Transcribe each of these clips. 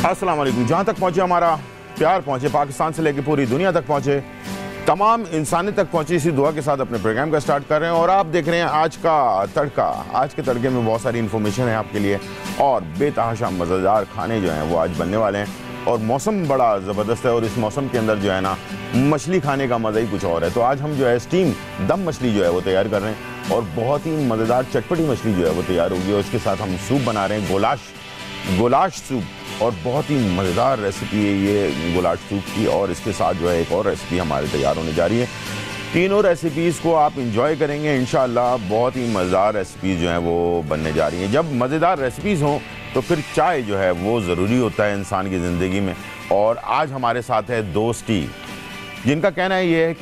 अस्सलाम वालेकुम। जहाँ तक पहुँचे हमारा प्यार पहुँचे, पाकिस्तान से लेकर पूरी दुनिया तक पहुँचे, तमाम इंसानियत तक पहुँचे, इसी दुआ के साथ अपने प्रोग्राम का स्टार्ट कर रहे हैं। और आप देख रहे हैं आज का तड़का। आज के तड़के में बहुत सारी इन्फॉर्मेशन है आपके लिए और बेतहाशा मज़ेदार खाने जो हैं वो आज बनने वाले हैं। और मौसम बड़ा ज़बरदस्त है और इस मौसम के अंदर जो है ना मछली खाने का मज़ा ही कुछ और है। तो आज हम जो है स्टीम दम मछली जो है वो तैयार कर रहे हैं और बहुत ही मज़ेदार चटपटी मछली जो है वो तैयार होगी। और उसके साथ हम सूप बना रहे हैं, गोलाश सूप, और बहुत ही मज़ेदार रेसिपी है ये गोलाश सूप की। और इसके साथ जो है एक और रेसिपी हमारे तैयार होने जा रही है। तीनों रेसिपीज़ को आप इंजॉय करेंगे इंशाअल्लाह। बहुत ही मज़ेदार रेसिपीज़ जो हैं वो बनने जा रही हैं। जब मज़ेदार रेसिपीज़ हों तो फिर चाय जो है वो ज़रूरी होता है इंसान की ज़िंदगी में। और आज हमारे साथ है दोस्ती, जिनका कहना है ये है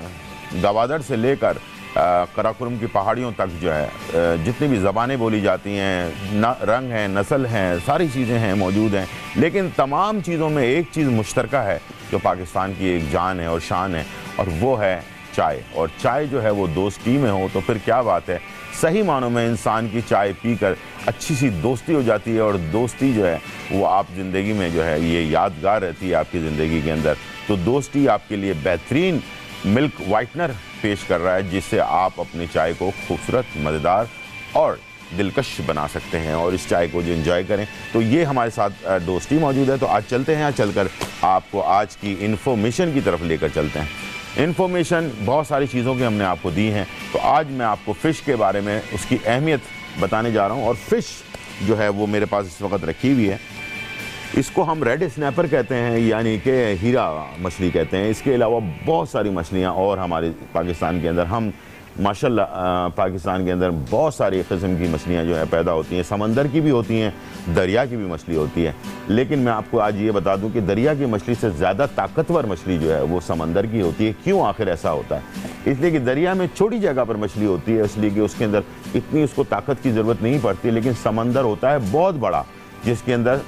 कि गवादर से लेकर कराकुरम की पहाड़ियों तक जो है जितनी भी ज़बानें बोली जाती हैं, रंग हैं, नस्ल हैं, सारी चीज़ें हैं मौजूद हैं, लेकिन तमाम चीज़ों में एक चीज़ मुश्तरका है जो पाकिस्तान की एक जान है और शान है, और वो है चाय। और चाय जो है वो दोस्ती में हो तो फिर क्या बात है। सही मानों में इंसान की चाय पीकर अच्छी सी दोस्ती हो जाती है और दोस्ती जो है वो आप ज़िंदगी में जो है ये यादगार रहती है आपकी ज़िंदगी के अंदर। तो दोस्ती आपके लिए बेहतरीन मिल्क वाइटनर पेश कर रहा है, जिससे आप अपनी चाय को खूबसूरत, मज़ेदार और दिलकश बना सकते हैं और इस चाय को जो एंजॉय करें। तो ये हमारे साथ दोस्ती मौजूद है। तो आज चलते हैं, चलकर आपको आज की इन्फॉर्मेशन की तरफ लेकर चलते हैं। इन्फॉर्मेशन बहुत सारी चीज़ों की हमने आपको दी हैं। तो आज मैं आपको फ़िश के बारे में उसकी अहमियत बताने जा रहा हूँ। और फ़िश जो है वो मेरे पास इस वक्त रखी हुई है। इसको हम रेड स्नैपर कहते हैं, यानी कि हीरा मछली कहते हैं। इसके अलावा बहुत सारी मछलियाँ और हमारे पाकिस्तान के अंदर हम माशाल्लाह पाकिस्तान के अंदर बहुत सारी किस्म की मछलियाँ जो है पैदा होती हैं। समंदर की भी होती हैं, दरिया की भी मछली होती है। लेकिन मैं आपको आज ये बता दूं कि दरिया की मछली से ज़्यादा ताकतवर मछली जो है वो समंदर की होती है। क्यों आखिर ऐसा होता है? इसलिए कि दरिया में छोटी जगह पर मछली होती है, इसलिए कि उसके अंदर इतनी उसको ताकत की ज़रूरत नहीं पड़ती। लेकिन समंदर होता है बहुत बड़ा, जिसके अंदर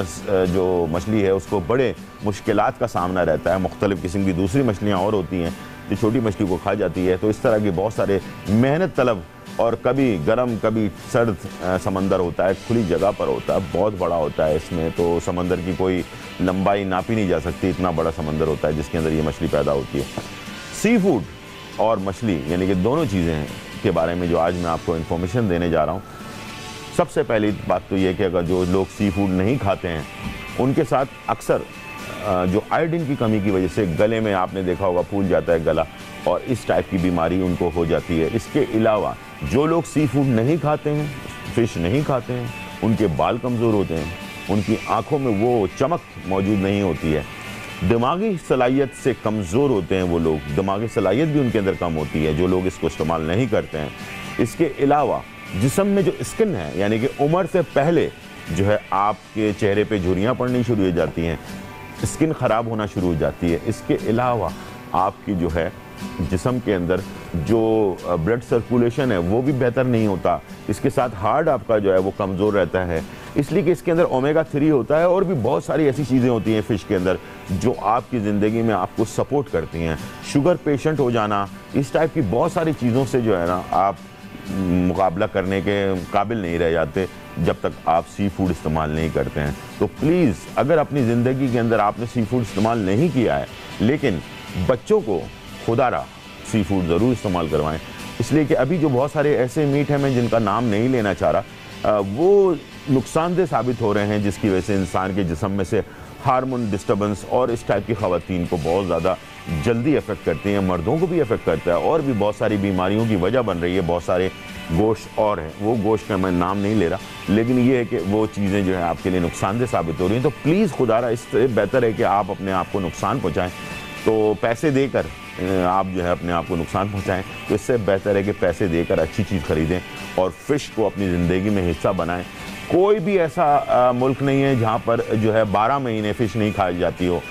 जो मछली है उसको बड़े मुश्किलात का सामना रहता है। मुख्तलिफ़ किस्म की दूसरी मछलियाँ और होती हैं जो छोटी मछली को खा जाती है। तो इस तरह के बहुत सारे मेहनत तलब और कभी गर्म कभी सर्द समंदर होता है, खुली जगह पर होता है, बहुत बड़ा होता है। इसमें तो समंदर की कोई लंबाई नापी नहीं जा सकती, इतना बड़ा समंदर होता है जिसके अंदर ये मछली पैदा होती है। सी फूड और मछली यानी कि दोनों चीज़ें के बारे में जो आज मैं आपको इन्फॉर्मेशन देने जा रहा हूँ। सबसे पहली बात तो ये कि अगर जो लोग सी फूड नहीं खाते हैं उनके साथ अक्सर जो आयोडीन की कमी की वजह से गले में आपने देखा होगा फूल जाता है गला, और इस टाइप की बीमारी उनको हो जाती है। इसके अलावा जो लोग सी फूड नहीं खाते हैं, फ़िश नहीं खाते हैं, उनके बाल कमज़ोर होते हैं, उनकी आँखों में वो चमक मौजूद नहीं होती है, दिमागी सलाहियत से कमज़ोर होते हैं वो लोग, दिमागी सलाहियत भी उनके अंदर कम होती है जो लोग इसको इस्तेमाल नहीं करते हैं। इसके अलावा जिस्म में जो स्किन है, यानी कि उम्र से पहले जो है आपके चेहरे पे झुर्रियाँ पड़नी शुरू हो जाती हैं, स्किन ख़राब होना शुरू हो जाती है। इसके अलावा आपकी जो है जिस्म के अंदर जो ब्लड सर्कुलेशन है वो भी बेहतर नहीं होता। इसके साथ हार्ट आपका जो है वो कमज़ोर रहता है, इसलिए कि इसके अंदर ओमेगा 3 होता है और भी बहुत सारी ऐसी चीज़ें होती हैं फ़िश के अंदर जो आपकी ज़िंदगी में आपको सपोर्ट करती हैं। शुगर पेशेंट हो जाना, इस टाइप की बहुत सारी चीज़ों से जो है ना आप मुकाबला करने के काबिल नहीं रह जाते जब तक आप सी फूड इस्तेमाल नहीं करते हैं। तो प्लीज़ अगर अपनी ज़िंदगी के अंदर आपने सी फूड इस्तेमाल नहीं किया है, लेकिन बच्चों को खुदारा सी फूड ज़रूर इस्तेमाल करवाएं। इसलिए कि अभी जो बहुत सारे ऐसे मीट हैं, मैं जिनका नाम नहीं लेना चाह रहा, वो नुकसानदेह साबित हो रहे हैं, जिसकी वजह से इंसान के जिस्म में से हार्मोन डिस्टर्बेंस और इस टाइप की ख़वातीन को बहुत ज़्यादा जल्दी अफेक्ट करती हैं, मर्दों को भी अफेक्ट करता है और भी बहुत सारी बीमारियों की वजह बन रही है। बहुत सारे गोश्त और हैं, वो गोश्त का मैं नाम नहीं ले रहा, लेकिन ये है कि वो चीज़ें जो है आपके लिए नुकसानदेह साबित हो रही हैं। तो प्लीज़ खुदारा, इससे बेहतर है कि आप अपने आप को नुकसान पहुँचाएँ। तो पैसे देकर आप जो है अपने आप को नुकसान पहुँचाएँ, तो इससे बेहतर है कि पैसे देकर अच्छी चीज़ ख़रीदें और फ़िश को अपनी ज़िंदगी में हिस्सा बनाएँ। कोई भी ऐसा मुल्क नहीं है जहाँ पर जो है 12 महीने फ़िश नहीं खाई जाती हो।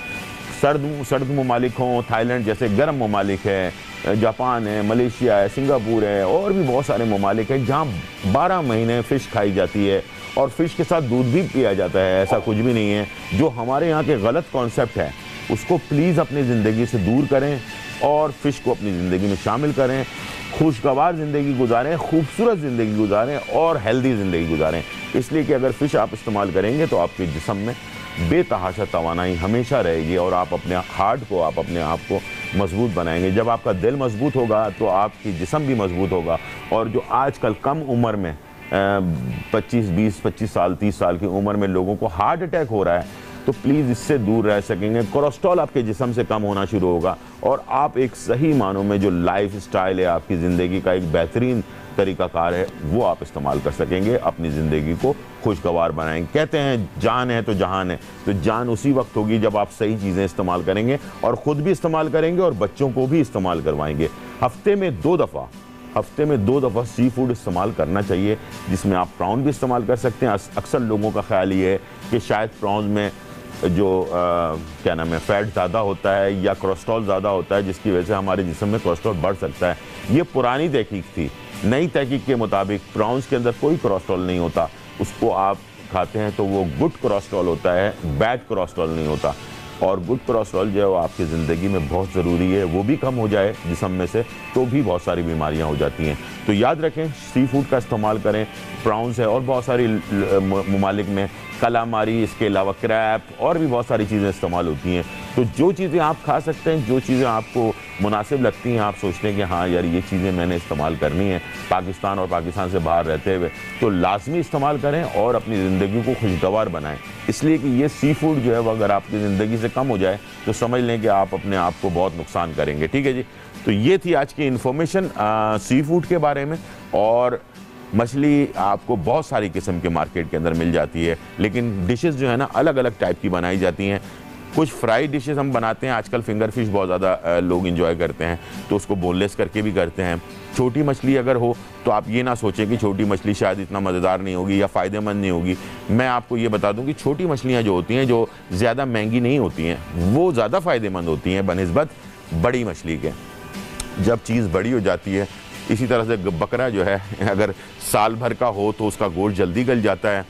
सर्द ममालिक हों, थाईलैंड जैसे गर्म ममालिक है, जापान है, मलेशिया है, सिंगापुर है और भी बहुत सारे ममालिक हैं जहाँ 12 महीने फ़िश खाई जाती है और फ़िश के साथ दूध भी पिया जाता है। ऐसा कुछ भी नहीं है। जो हमारे यहाँ के गलत कॉन्सेप्ट है उसको प्लीज़ अपनी ज़िंदगी से दूर करें और फ़िश को अपनी ज़िंदगी में शामिल करें। खुशगवार ज़िंदगी गुजारें, खूबसूरत ज़िंदगी गुजारें और हेल्दी ज़िंदगी गुजारें। इसलिए कि अगर फ़िश आप इस्तेमाल करेंगे तो आपके जिस्म में बेतहाशा तवानाई हमेशा रहेगी और आप अपने हार्ट को, आप अपने आप को मजबूत बनाएंगे। जब आपका दिल मजबूत होगा तो आपकी जिस्म भी मजबूत होगा। और जो आजकल कम उम्र में 25 साल 30 साल की उम्र में लोगों को हार्ट अटैक हो रहा है, तो प्लीज़ इससे दूर रह सकेंगे। कोलेस्ट्रॉल आपके जिस्म से कम होना शुरू होगा और आप एक सही मानों में जो लाइफ स्टाइल है, आपकी ज़िंदगी का एक बेहतरीन तरीक़ाकार है, वो आप इस्तेमाल कर सकेंगे, अपनी ज़िंदगी को खुशगवार बनाएंगे। कहते हैं जान है तो जहान है, तो जान उसी वक्त होगी जब आप सही चीज़ें इस्तेमाल करेंगे और ख़ुद भी इस्तेमाल करेंगे और बच्चों को भी इस्तेमाल करवाएंगे। हफ्ते में दो दफ़ा सी फूड इस्तेमाल करना चाहिए, जिसमें आप प्राउन भी इस्तेमाल कर सकते हैं। अक्सर लोगों का ख्याल ये है कि शायद प्राउन में जो क्या नाम है फ़ैट ज़्यादा होता है या कोलेस्ट्रॉल ज़्यादा होता है, जिसकी वजह से हमारे जिस्म में कोलेस्ट्रॉल बढ़ सकता है। ये पुरानी तहकीक थी। नई तहकीक के मुताबिक प्राउंस के अंदर कोई कोलेस्ट्रॉल नहीं होता। उसको आप खाते हैं तो वो गुड कोलेस्ट्रॉल होता है, बैड कोलेस्ट्रॉल नहीं होता। और गुड कोलेस्ट्रॉल जो है वो आपकी ज़िंदगी में बहुत ज़रूरी है। वो भी कम हो जाए जिस्म में से तो भी बहुत सारी बीमारियां हो जाती हैं। तो याद रखें, सी फूड का इस्तेमाल करें। प्राउंस है और बहुत सारी ममालिक में कलामारी, इसके अलावा क्रैप और भी बहुत सारी चीज़ें इस्तेमाल होती हैं। तो जो चीज़ें आप खा सकते हैं, जो चीज़ें आपको मुनासिब लगती हैं, आप सोचते हैं कि हाँ यार ये चीज़ें मैंने इस्तेमाल करनी है पाकिस्तान और पाकिस्तान से बाहर रहते हुए, तो लाजमी इस्तेमाल करें और अपनी ज़िंदगी को खुशगवार बनाएं। इसलिए कि ये सी फूड जो है वो अगर आपकी ज़िंदगी से कम हो जाए तो समझ लें कि आप अपने आप को बहुत नुकसान करेंगे। ठीक है जी, तो ये थी आज की इन्फॉर्मेशन सी फूड के बारे में। और मछली आपको बहुत सारी किस्म के मार्केट के अंदर मिल जाती है, लेकिन डिशेस जो है ना अलग अलग टाइप की बनाई जाती हैं। कुछ फ्राई डिशेस हम बनाते हैं, आजकल फिंगर फिश बहुत ज़्यादा लोग एंजॉय करते हैं, तो उसको बोनलेस करके भी करते हैं। छोटी मछली अगर हो तो आप ये ना सोचें कि छोटी मछली शायद इतना मज़ेदार नहीं होगी या फ़ायदेमंद नहीं होगी। मैं आपको ये बता दूं कि छोटी मछलियां जो होती हैं, जो ज़्यादा महंगी नहीं होती हैं, वो ज़्यादा फ़ायदेमंद होती हैं बनिस्बत बड़ी मछली के। जब चीज़ बड़ी हो जाती है, इसी तरह से बकरा जो है अगर साल भर का हो तो उसका गोश्त जल्दी गल जाता है,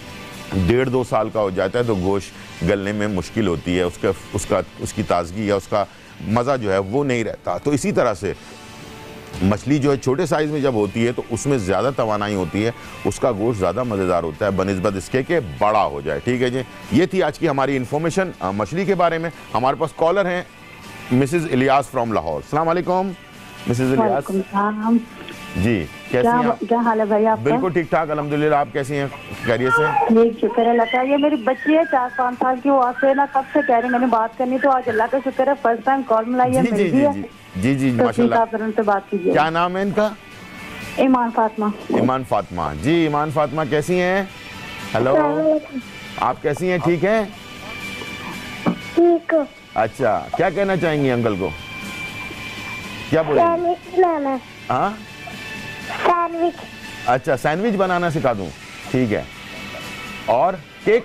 1.5-2 साल का हो जाता है तो गोश्त गलने में मुश्किल होती है, उसकी ताजगी या उसका मज़ा जो है वो नहीं रहता। तो इसी तरह से मछली जो है छोटे साइज़ में जब होती है तो उसमें ज़्यादा तवानाई होती है, उसका गोश्त ज़्यादा मज़ेदार होता है बनिस्बत इसके के बड़ा हो जाए। ठीक है जी, ये थी आज की हमारी इन्फॉर्मेशन मछली के बारे में। हमारे पास कॉलर हैं मिसेज़ इलियास फ्रॉम लाहौर। अस्सलाम वालेकुम मिसेज़ इलियास जी, कैसी हैं? क्या हाल है भाई आपका? बिल्कुल ठीक ठाक अल्हम्दुलिल्लाह। आप कैसी हैं? खैरियत से? ये शुक्र है अल्लाह का। ये मेरी बच्ची है 4-5 साल की, वो आपसे ना कब से कह रही मैंने बात करनी, तो आज अल्लाह का शुक्र है फर्स्ट टाइम कॉल मिलाई है, मिल गई है। जी जी माशाल्लाह। तो उनसे बात कीजिए। क्या नाम है इनका? ईमान फातिमा। ईमान फातिमा जी। ईमान फातिमा कैसी हैं? हेलो, आप कैसी हैं? ठीक हैं? ठीक। अच्छा, क्या कहना चाहेंगी अंकल को? क्या बोलेंगे? हाँ, सैंडविच। अच्छा, सैंडविच बनाना सिखा दूं? ठीक है। और केक?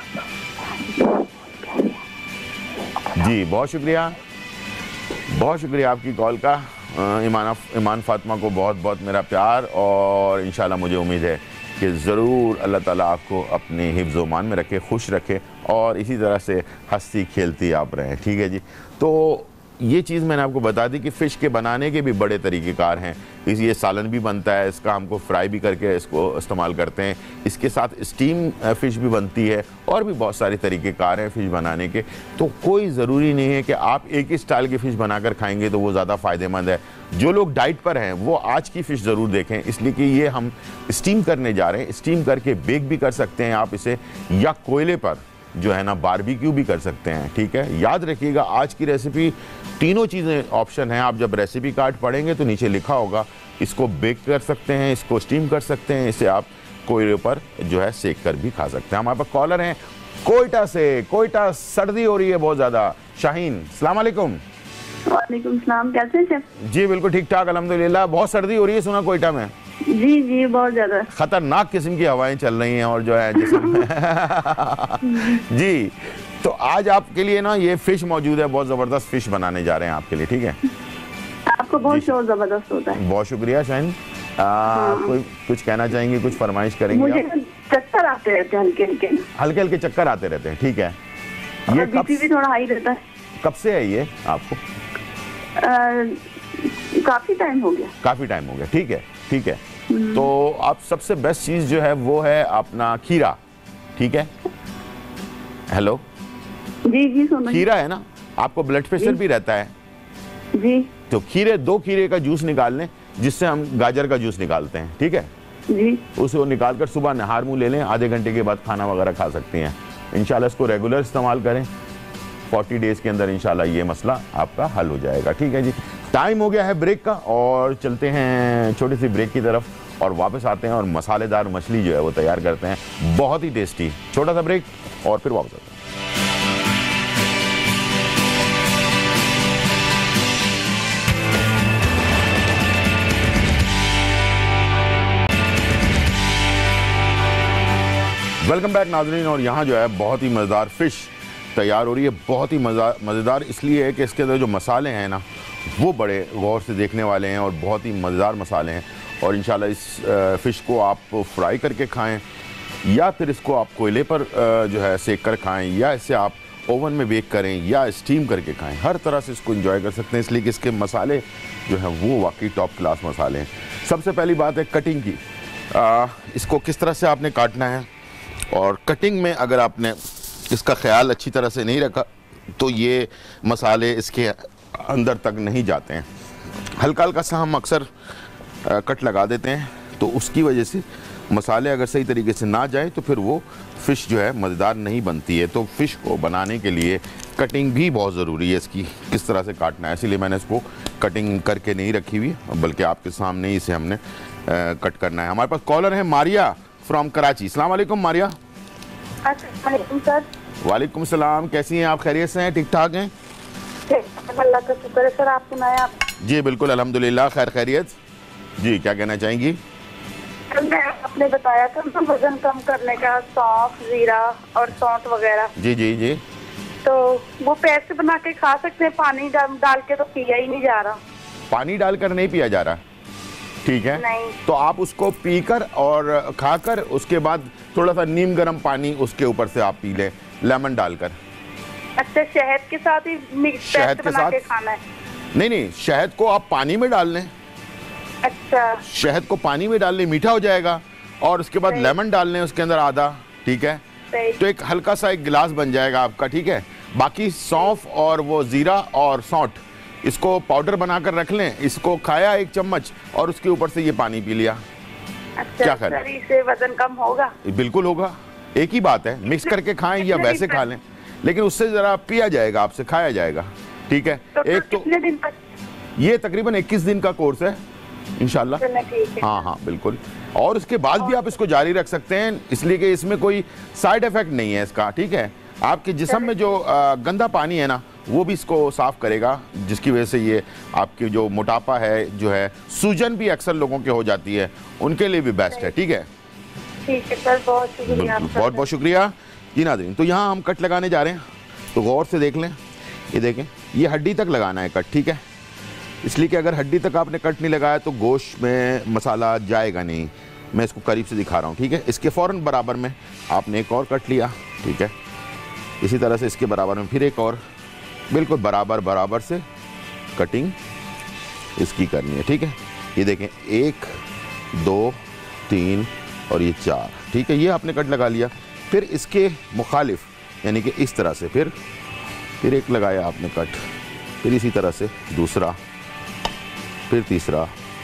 जी, बहुत शुक्रिया, बहुत शुक्रिया आपकी कॉल का। ईमान फातिमा को बहुत बहुत मेरा प्यार, और इंशाल्लाह मुझे उम्मीद है कि ज़रूर अल्लाह ताला आपको अपने हिफ्ज़ मान में रखे, खुश रखे और इसी तरह से हंसती खेलती आप रहें। ठीक है जी। तो ये चीज़ मैंने आपको बता दी कि फ़िश के बनाने के भी बड़े तरीक़ेकार हैं। ये सालन भी बनता है, इसका हमको फ्राई भी करके इसको इस्तेमाल करते हैं, इसके साथ स्टीम फ़िश भी बनती है, और भी बहुत सारे तरीक़ेकार हैं फ़िश बनाने के। तो कोई ज़रूरी नहीं है कि आप एक ही स्टाइल की फ़िश बनाकर खाएंगे तो वो ज़्यादा फ़ायदेमंद है। जो लोग डाइट पर हैं वो आज की फ़िश ज़रूर देखें, इसलिए कि ये हम स्टीम करने जा रहे हैं। स्टीम करके बेक भी कर सकते हैं आप इसे, या कोयले पर जो है ना बारबेक्यू भी कर सकते हैं। ठीक है, याद रखिएगा आज की रेसिपी तीनों चीज़ें ऑप्शन हैं। आप जब रेसिपी कार्ड पढ़ेंगे तो नीचे लिखा होगा, इसको बेक कर सकते हैं, इसको स्टीम कर सकते हैं, इसे आप कोयले पर जो है सेक कर भी खा सकते हैं। हमारे पास कॉलर हैं कोयटा से। कोयटा सर्दी हो रही है बहुत ज़्यादा। शाहीन, अस्सलाम वालेकुम। वालेकुम सलाम, कैसे हैं? जी बिल्कुल ठीक ठाक अल्हम्दुलिल्लाह। बहुत सर्दी हो रही है सुना कोयटा में? जी जी, बहुत ज्यादा खतरनाक किस्म की हवाएं चल रही हैं और जो है जिसमें जी। तो आज आपके लिए ना ये फिश मौजूद है, बहुत ज़बरदस्त फिश बनाने जा रहे हैं आपके लिए। ठीक है, आपको बहुत शोर जबरदस्त होता है। बहुत शुक्रिया शाहीन। कोई कुछ कहना चाहेंगे, कुछ फरमाइश करेंगे? मुझे चक्कर आते रहते हैं, हल्के हल्के चक्कर आते रहते हैं। ठीक है, ये बीपी भी थोड़ा हाई रहता है। कब से है ये आपको? काफी टाइम हो गया। काफी टाइम हो गया। ठीक है, ठीक है। तो आप सबसे बेस्ट चीज जो है वो है अपना खीरा। ठीक है हेलो जी जी सुनो खीरा है ना, आपको ब्लड प्रेशर भी रहता है जी तो दो खीरे का जूस निकाल लें, जिससे हम गाजर का जूस निकालते हैं, ठीक है। जी उसे निकाल कर सुबह नहार मुंह ले लें, आधे घंटे के बाद खाना वगैरह खा सकती हैं। इंशाल्लाह इसको रेगुलर इस्तेमाल करें, 40 डेज के अंदर इंशाल्लाह ये मसला आपका हल हो जाएगा, ठीक है जी। टाइम हो गया है ब्रेक का और चलते हैं छोटी सी ब्रेक की तरफ और वापस आते हैं और मसालेदार मछली जो है वो तैयार करते हैं, बहुत ही टेस्टी। छोटा सा ब्रेक और फिर वापस आते हैं। वेलकम बैक नाज़रीन। और यहाँ जो है बहुत ही मज़ेदार फ़िश तैयार हो रही है। बहुत ही मज़ेदार इसलिए है कि इसके अंदर जो मसाले हैं ना वो बड़े गौर से देखने वाले हैं और बहुत ही मज़ेदार मसाले हैं। और इंशाल्लाह इस फ़िश को आप फ्राई करके खाएं या फिर इसको आप कोयले पर जो है सेक कर खाएं या इसे आप ओवन में बेक करें या स्टीम करके खाएं, हर तरह से इसको एंजॉय कर सकते हैं, इसलिए कि इसके मसाले जो हैं वो वाकई टॉप क्लास मसाले हैं। सबसे पहली बात है कटिंग की। इसको किस तरह से आपने काटना है, और कटिंग में अगर आपने इसका ख्याल अच्छी तरह से नहीं रखा तो ये मसाले इसके अंदर तक नहीं जाते हैं। हल्का हल्का सा हम अक्सर कट लगा देते हैं, तो उसकी वजह से मसाले अगर सही तरीके से ना जाए तो फिर वो फ़िश जो है मज़ेदार नहीं बनती है। तो फ़िश को बनाने के लिए कटिंग भी बहुत ज़रूरी है, इसकी किस तरह से काटना है, इसीलिए मैंने इसको कटिंग करके नहीं रखी हुई, बल्कि आपके सामने ही इसे हमने कट करना है। हमारे पास कॉलर है मारिया फ्रॉम कराची। अस्सलाम वालेकुम मारिया। अस्सलाम सर। वालेकुम सलाम, कैसी हैं आप? खैरियत से हैं? ठीक ठाक हैं? अल्लाह का शुक्र है सर। आप सुनाएं? आप? जी बिल्कुल अल्हम्दुलिल्लाह खैर खैरियत। जी क्या कहना चाहेंगी? मैं आपने बताया था ना वजन कम करने का, सौंफ जीरा और सौंठ वगैरह। जी जी जी। तो वो पेस्ट बना के खा सकते हैं, पानी डाल के तो पिया ही नहीं जा रहा। पानी डालकर नहीं पिया जा रहा, ठीक है। नहीं। तो आप उसको पीकर और खाकर उसके बाद थोड़ा सा नीम गर्म पानी उसके ऊपर से आप पी लें, लेमन डालकर। अच्छा, शहद के साथ ही मिक्स शहद के बना साथ के खाना है? नहीं, शहद को आप पानी में डाल लें। अच्छा। शहद को पानी में डाल लें, मीठा हो जाएगा, और उसके बाद सही। लेमन डाल लें उसके अंदर आधा, ठीक है। सही। तो एक हल्का सा एक गिलास बन जाएगा आपका, ठीक है। बाकी सौंफ और वो जीरा और सौंठ इसको पाउडर बनाकर रख लें, इसको खाया 1 चम्मच और उसके ऊपर से ये पानी पी लिया। अच्छा, क्या ख्याल है? सर इससे वजन कम होगा? बिल्कुल होगा, एक ही बात है, मिक्स करके खाएं या वैसे खा लें, लेकिन उससे ज़रा पिया जाएगा, आपसे खाया जाएगा, ठीक है। एक तो कितने दिन तक? ये तकरीबन 21 दिन का कोर्स है इंशाल्लाह। ठीक है। हाँ हाँ बिल्कुल, और उसके बाद भी आप इसको जारी रख सकते हैं, इसलिए कि इसमें कोई साइड इफेक्ट नहीं है इसका, ठीक है। आपके जिस्म में जो गंदा पानी है ना वो भी इसको साफ करेगा, जिसकी वजह से ये आपकी जो मोटापा है जो है, सूजन भी अक्सर लोगों के हो जाती है, उनके लिए भी बेस्ट है, ठीक है। ठीक है सर, बहुत शुक्रिया आपका। बहुत बहुत शुक्रिया जी नाज़रीन। तो यहाँ हम कट लगाने जा रहे हैं, तो गौर से देख लें, ये देखें, ये हड्डी तक लगाना है कट, ठीक है। इसलिए कि अगर हड्डी तक आपने कट नहीं लगाया तो गोश्त में मसाला जाएगा नहीं। मैं इसको करीब से दिखा रहा हूँ, ठीक है। इसके फ़ौरन बराबर में आपने एक और कट लिया, ठीक है। इसी तरह से इसके बराबर में फिर एक और, बिल्कुल बराबर बराबर से कटिंग इसकी करनी है, ठीक है। ये देखें 1 2 3 और ये 4, ठीक है। ये आपने कट लगा लिया, फिर इसके मुखालिफ यानी कि इस तरह से फिर एक लगाया आपने कट, फिर इसी तरह से दूसरा, फिर तीसरा,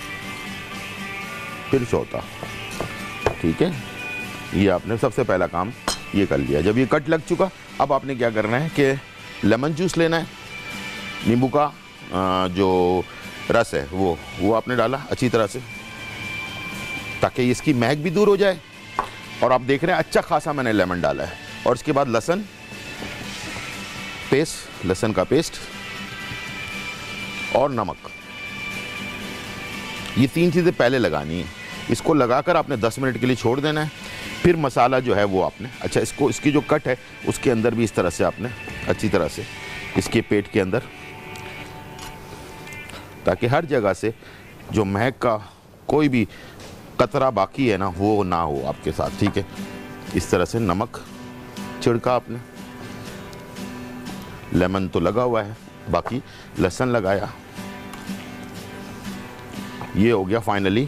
फिर चौथा, ठीक है। ये आपने सबसे पहला काम ये कर लिया। जब ये कट लग चुका, अब आपने क्या करना है कि लेमन जूस लेना है, नींबू का जो रस है वो आपने डाला अच्छी तरह से, ताकि इसकी महक भी दूर हो जाए। और आप देख रहे हैं अच्छा खासा मैंने लेमन डाला है। और इसके बाद लहसुन पेस्ट, लहसुन का पेस्ट और नमक, ये 3 चीज़ें पहले लगानी है। इसको लगाकर आपने 10 मिनट के लिए छोड़ देना है। फिर मसाला जो है वो आपने, अच्छा इसकी जो कट है उसके अंदर भी इस तरह से आपने अच्छी तरह से इसके पेट के अंदर, ताकि हर जगह से जो महक का कोई भी कतरा बाकी है ना वो ना हो आपके साथ, ठीक है। इस तरह से नमक छिड़का आपने, लेमन तो लगा हुआ है, बाकी लहसुन लगाया, ये हो गया फाइनली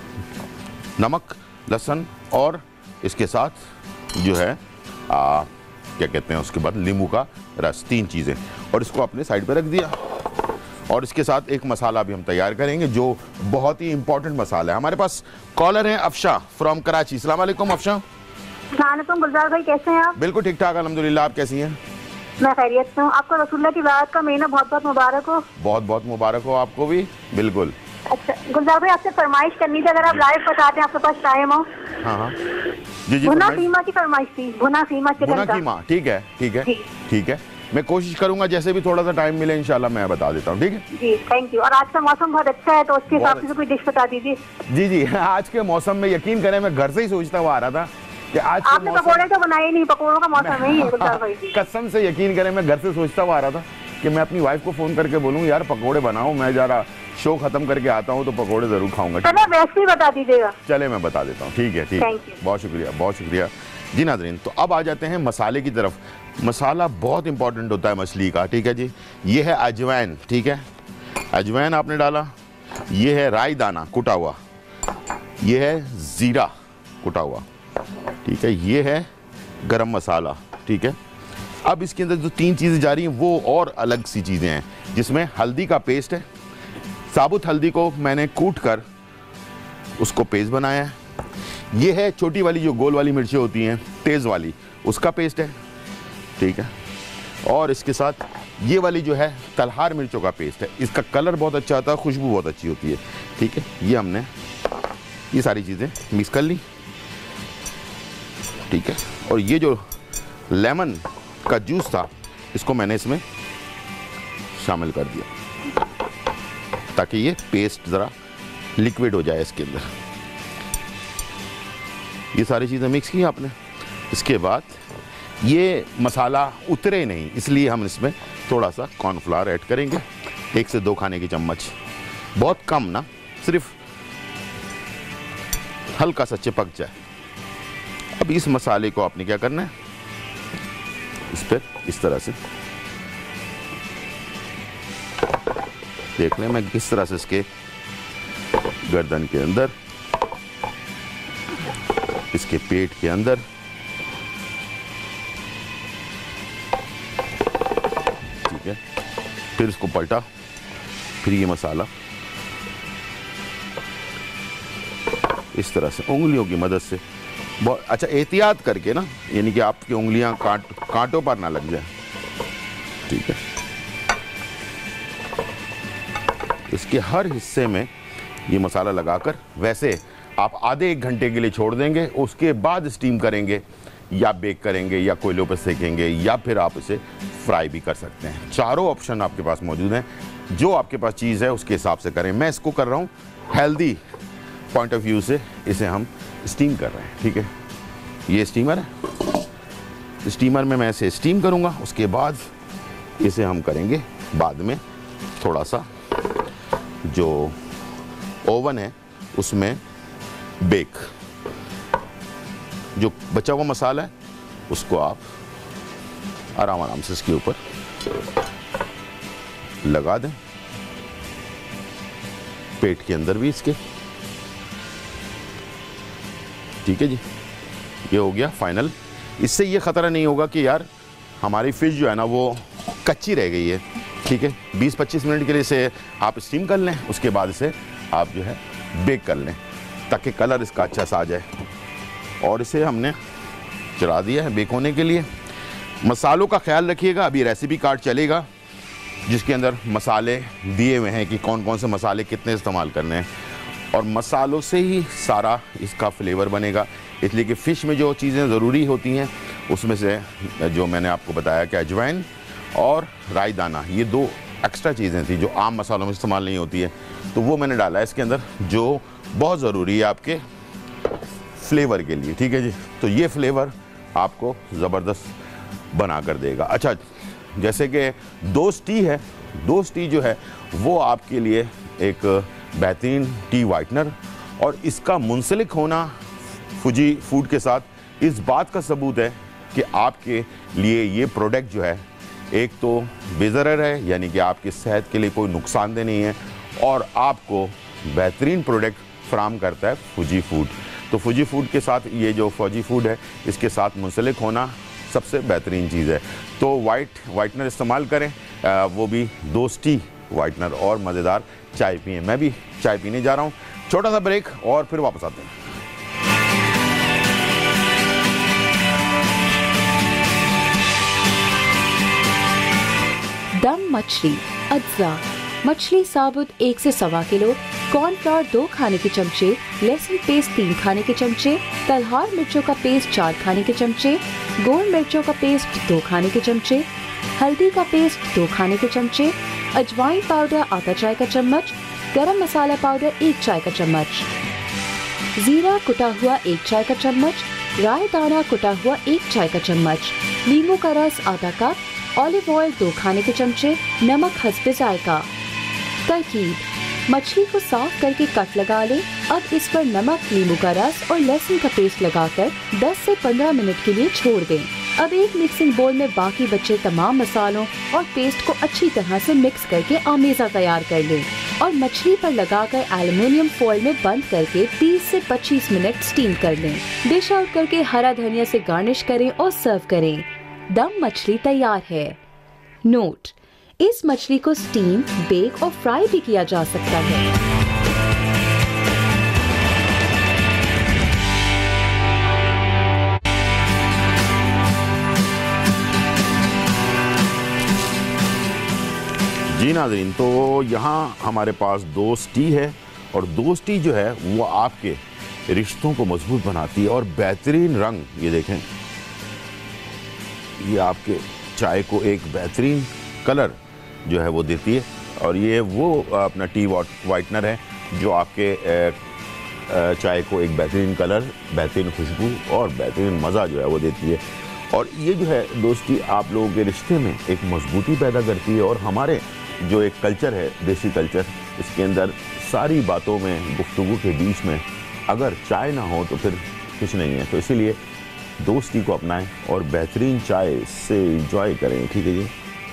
नमक, लहसुन और इसके साथ जो है क्या कहते हैं उसके बाद नींबू का रस, 3 चीज़ें, और इसको अपने साइड पे रख दिया। और इसके साथ एक मसाला भी हम तैयार करेंगे जो बहुत ही इंपॉर्टेंट मसाला है। हमारे पास कॉलर हैं अफशा फ्रॉम कराची। अस्सलाम वालेकुम अफशा। सलाम गुलजार भाई, कैसे हैं आप? बिल्कुल ठीक ठाक अल्हम्दुलिल्लाह, आप कैसी हैं? मैं खैरियत से हूँ। आपको रसूलुल्लाह की बारात का महीना बहुत बहुत मुबारक हो। बहुत बहुत मुबारक हो आपको भी। बिल्कुल। अच्छा गुलजार भाई, आपसे फरमाइश करनी थी, अगर आप लाइव बताते हैं, आपके पास टाइम हो। हाँ हाँ जी, भुना कीमा की फरमाइश थी, भुना कीमा चिकन भुना का। कीमा, ठीक है ठीक है जी। ठीक है, मैं कोशिश करूंगा जैसे भी थोड़ा सा टाइम मिले इंशाल्लाह मैं बता देता हूँ, ठीक है जी। Thank you. और आज का मौसम बहुत अच्छा है, तो उसके हिसाब बहुत से कोई डिश बता दीजिए। जी जी। आज के मौसम में यकीन करें मैं घर से ही सोचता हुआ आ रहा था कि आज के आपने पकौड़े तो बनाए नहीं, पकौड़ों का मौसम ही है गुलजार भाई। कसम से यकीन करें मैं घर से सोचता हुआ आ रहा था कि मैं अपनी वाइफ को फोन करके बोलूँ यार पकौड़े बनाओ, मैं जरा शो खत्म करके आता हूँ तो पकौड़े जरूर खाऊंगा। चलो वैसे ही बता दीजिएगा। चले मैं बता देता हूँ, ठीक है ठीक है, Thank you. बहुत शुक्रिया बहुत शुक्रिया जी नाज़रीन। तो अब आ जाते हैं मसाले की तरफ। मसाला बहुत इंपॉर्टेंट होता है मछली का, ठीक है जी। ये है अजवाइन, ठीक है, अजवाइन आपने डाला। ये है राई दाना कुटा हुआ, ये है ज़ीरा कुटा हुआ, ठीक है, ये है गरम मसाला, ठीक है। अब इसके अंदर जो 3 चीज़ें जा रही हैं वो और अलग सी चीज़ें हैं, जिसमें हल्दी का पेस्ट है, साबुत हल्दी को मैंने कूट कर उसको पेस्ट बनाया है। ये है छोटी वाली जो गोल वाली मिर्चें होती हैं तेज़ वाली, उसका पेस्ट है, ठीक है। और इसके साथ ये वाली जो है तलहार मिर्चों का पेस्ट है, इसका कलर बहुत अच्छा आता है, खुशबू बहुत अच्छी होती है, ठीक है। ये हमने ये सारी चीज़ें मिक्स कर ली, ठीक है। और ये जो लेमन का जूस था इसको मैंने इसमें शामिल कर दिया ताकि ये पेस्ट ज़रा लिक्विड हो जाए इसके अंदर। ये सारी चीज़ें मिक्स की आपने। इसके बाद ये मसाला उतरे नहीं, इसलिए हम इसमें थोड़ा सा कॉर्नफ्लावर ऐड करेंगे, 1 से 2 खाने की चम्मच, बहुत कम ना, सिर्फ हल्का सा चिपक जाए। अब इस मसाले को आपने क्या करना है, इस पर इस तरह से देख लें मैं किस तरह से इसके गर्दन के अंदर, इसके पेट के अंदर, ठीक है, फिर इसको पलटा, फिर ये मसाला इस तरह से उंगलियों की मदद से बहुत अच्छा एहतियात करके ना, यानी कि आपकी उंगलियां कांटों पर ना लग जाए, ठीक है। इसके हर हिस्से में ये मसाला लगाकर वैसे आप आधे 1 घंटे के लिए छोड़ देंगे, उसके बाद स्टीम करेंगे या बेक करेंगे या कोयलों पर सेकेंगे या फिर आप इसे फ्राई भी कर सकते हैं। चारों ऑप्शन आपके पास मौजूद हैं, जो आपके पास चीज़ है उसके हिसाब से करें। मैं इसको कर रहा हूँ हेल्दी पॉइंट ऑफ व्यू से, इसे हम स्टीम कर रहे हैं, ठीक है। ये स्टीमर है, स्टीमर में मैं इसे स्टीम करूँगा, उसके बाद इसे हम करेंगे बाद में थोड़ा सा जो ओवन है उसमें बेक। जो बचा हुआ मसाला है उसको आप आराम आराम से इसके ऊपर लगा दें, पेट के अंदर भी इसके, ठीक है जी। ये हो गया फाइनल। इससे ये ख़तरा नहीं होगा कि यार हमारी फ़िश जो है ना वो कच्ची रह गई है, ठीक है। 20-25 मिनट के लिए इसे आप स्टीम कर लें, उसके बाद इसे आप जो है बेक कर लें ताकि कलर इसका अच्छा सा आ जाए। और इसे हमने चढ़ा दिया है बेक होने के लिए। मसालों का ख्याल रखिएगा, अभी रेसिपी कार्ड चलेगा जिसके अंदर मसाले दिए हुए हैं कि कौन कौन से मसाले कितने इस्तेमाल करने हैं, और मसालों से ही सारा इसका फ्लेवर बनेगा। इसलिए कि फ़िश में जो चीज़ें ज़रूरी होती हैं उसमें से जो मैंने आपको बताया कि अजवाइन और राई दाना, ये 2 एक्स्ट्रा चीज़ें थी जो आम मसालों में इस्तेमाल नहीं होती है, तो वो मैंने डाला है इसके अंदर, जो बहुत ज़रूरी है आपके फ्लेवर के लिए, ठीक है जी। तो ये फ्लेवर आपको ज़बरदस्त बना कर देगा। अच्छा, जैसे कि दोस्त टी है, दोस्त टी जो है वो आपके लिए एक बेहतरीन टी वाइटनर, और इसका मुंसलिक होना फूजी फूड के साथ इस बात का सबूत है कि आपके लिए ये प्रोडक्ट जो है एक तो बेज़रर है, यानी कि आपकी सेहत के लिए कोई नुकसानदेह नहीं है, और आपको बेहतरीन प्रोडक्ट फराहम करता है फूजी फूड। तो फूजी फूड के साथ ये जो फौजी फूड है इसके साथ मुंसलिक होना सबसे बेहतरीन चीज़ है। तो वाइटनर इस्तेमाल करें, वो भी दोस्ती वाइटनर, और मज़ेदार चाय पिएं। मैं भी चाय पीने जा रहा हूँ, छोटा सा ब्रेक और फिर वापस आते हैं। दम मछली अज्जा। मछली साबुत 1 से 1.25 किलो, कॉर्नफ्लोर 2 खाने के चमचे, लहसुन पेस्ट 3 खाने के चमचे, तलहार मिर्चों का पेस्ट 4 खाने के चमचे, गोल मिर्चों का पेस्ट 2 खाने के चमचे, हल्दी का पेस्ट 2 खाने के चमचे, अजवाइन पाउडर आधा चाय का चम्मच, गरम मसाला पाउडर 1 चाय का चम्मच, जीरा कुटा हुआ 1 चाय का चम्मच, राई दाना कुटा हुआ 1 चाय का चम्मच, नींबू का रस आधा कप, ऑलिव ऑयल 2 खाने के चमचे, नमक हस्बे जायका। तरकीब: मछली को साफ करके कट लगा लें। अब इस पर नमक, नींबू का रस और लहसुन का पेस्ट लगाकर 10 से 15 मिनट के लिए छोड़ दें। अब एक मिक्सिंग बोल में बाकी बचे तमाम मसालों और पेस्ट को अच्छी तरह से मिक्स करके आमेज़ा तैयार कर लें और मछली पर लगाकर एल्युमिनियम फॉइल में बंद करके 30 से 25 मिनट स्टीम कर लें। डिश आउट करके हरा धनिया से गार्निश करें और सर्व करें। दम मछली तैयार है। नोट: इस मछली को स्टीम, बेक और फ्राई भी किया जा सकता है। जी नाज़रीन, तो यहाँ हमारे पास दोस्ती है, और दोस्ती जो है वो आपके रिश्तों को मजबूत बनाती है और बेहतरीन रंग, ये देखें, ये आपके चाय को एक बेहतरीन कलर जो है वो देती है। और ये वो अपना टी वाइटनर है जो आपके चाय को एक बेहतरीन कलर, बेहतरीन खुशबू और बेहतरीन मज़ा जो है वो देती है। और ये जो है दोस्ती आप लोगों के रिश्ते में एक मजबूती पैदा करती है। और हमारे जो एक कल्चर है, देसी कल्चर, इसके अंदर सारी बातों में, गुफ्तगू के बीच में अगर चाय ना हो तो फिर कुछ नहीं है। तो इसीलिए दोस्ती को अपनाएं और बेहतरीन चाय से इंजॉय करें। ठीक है जी,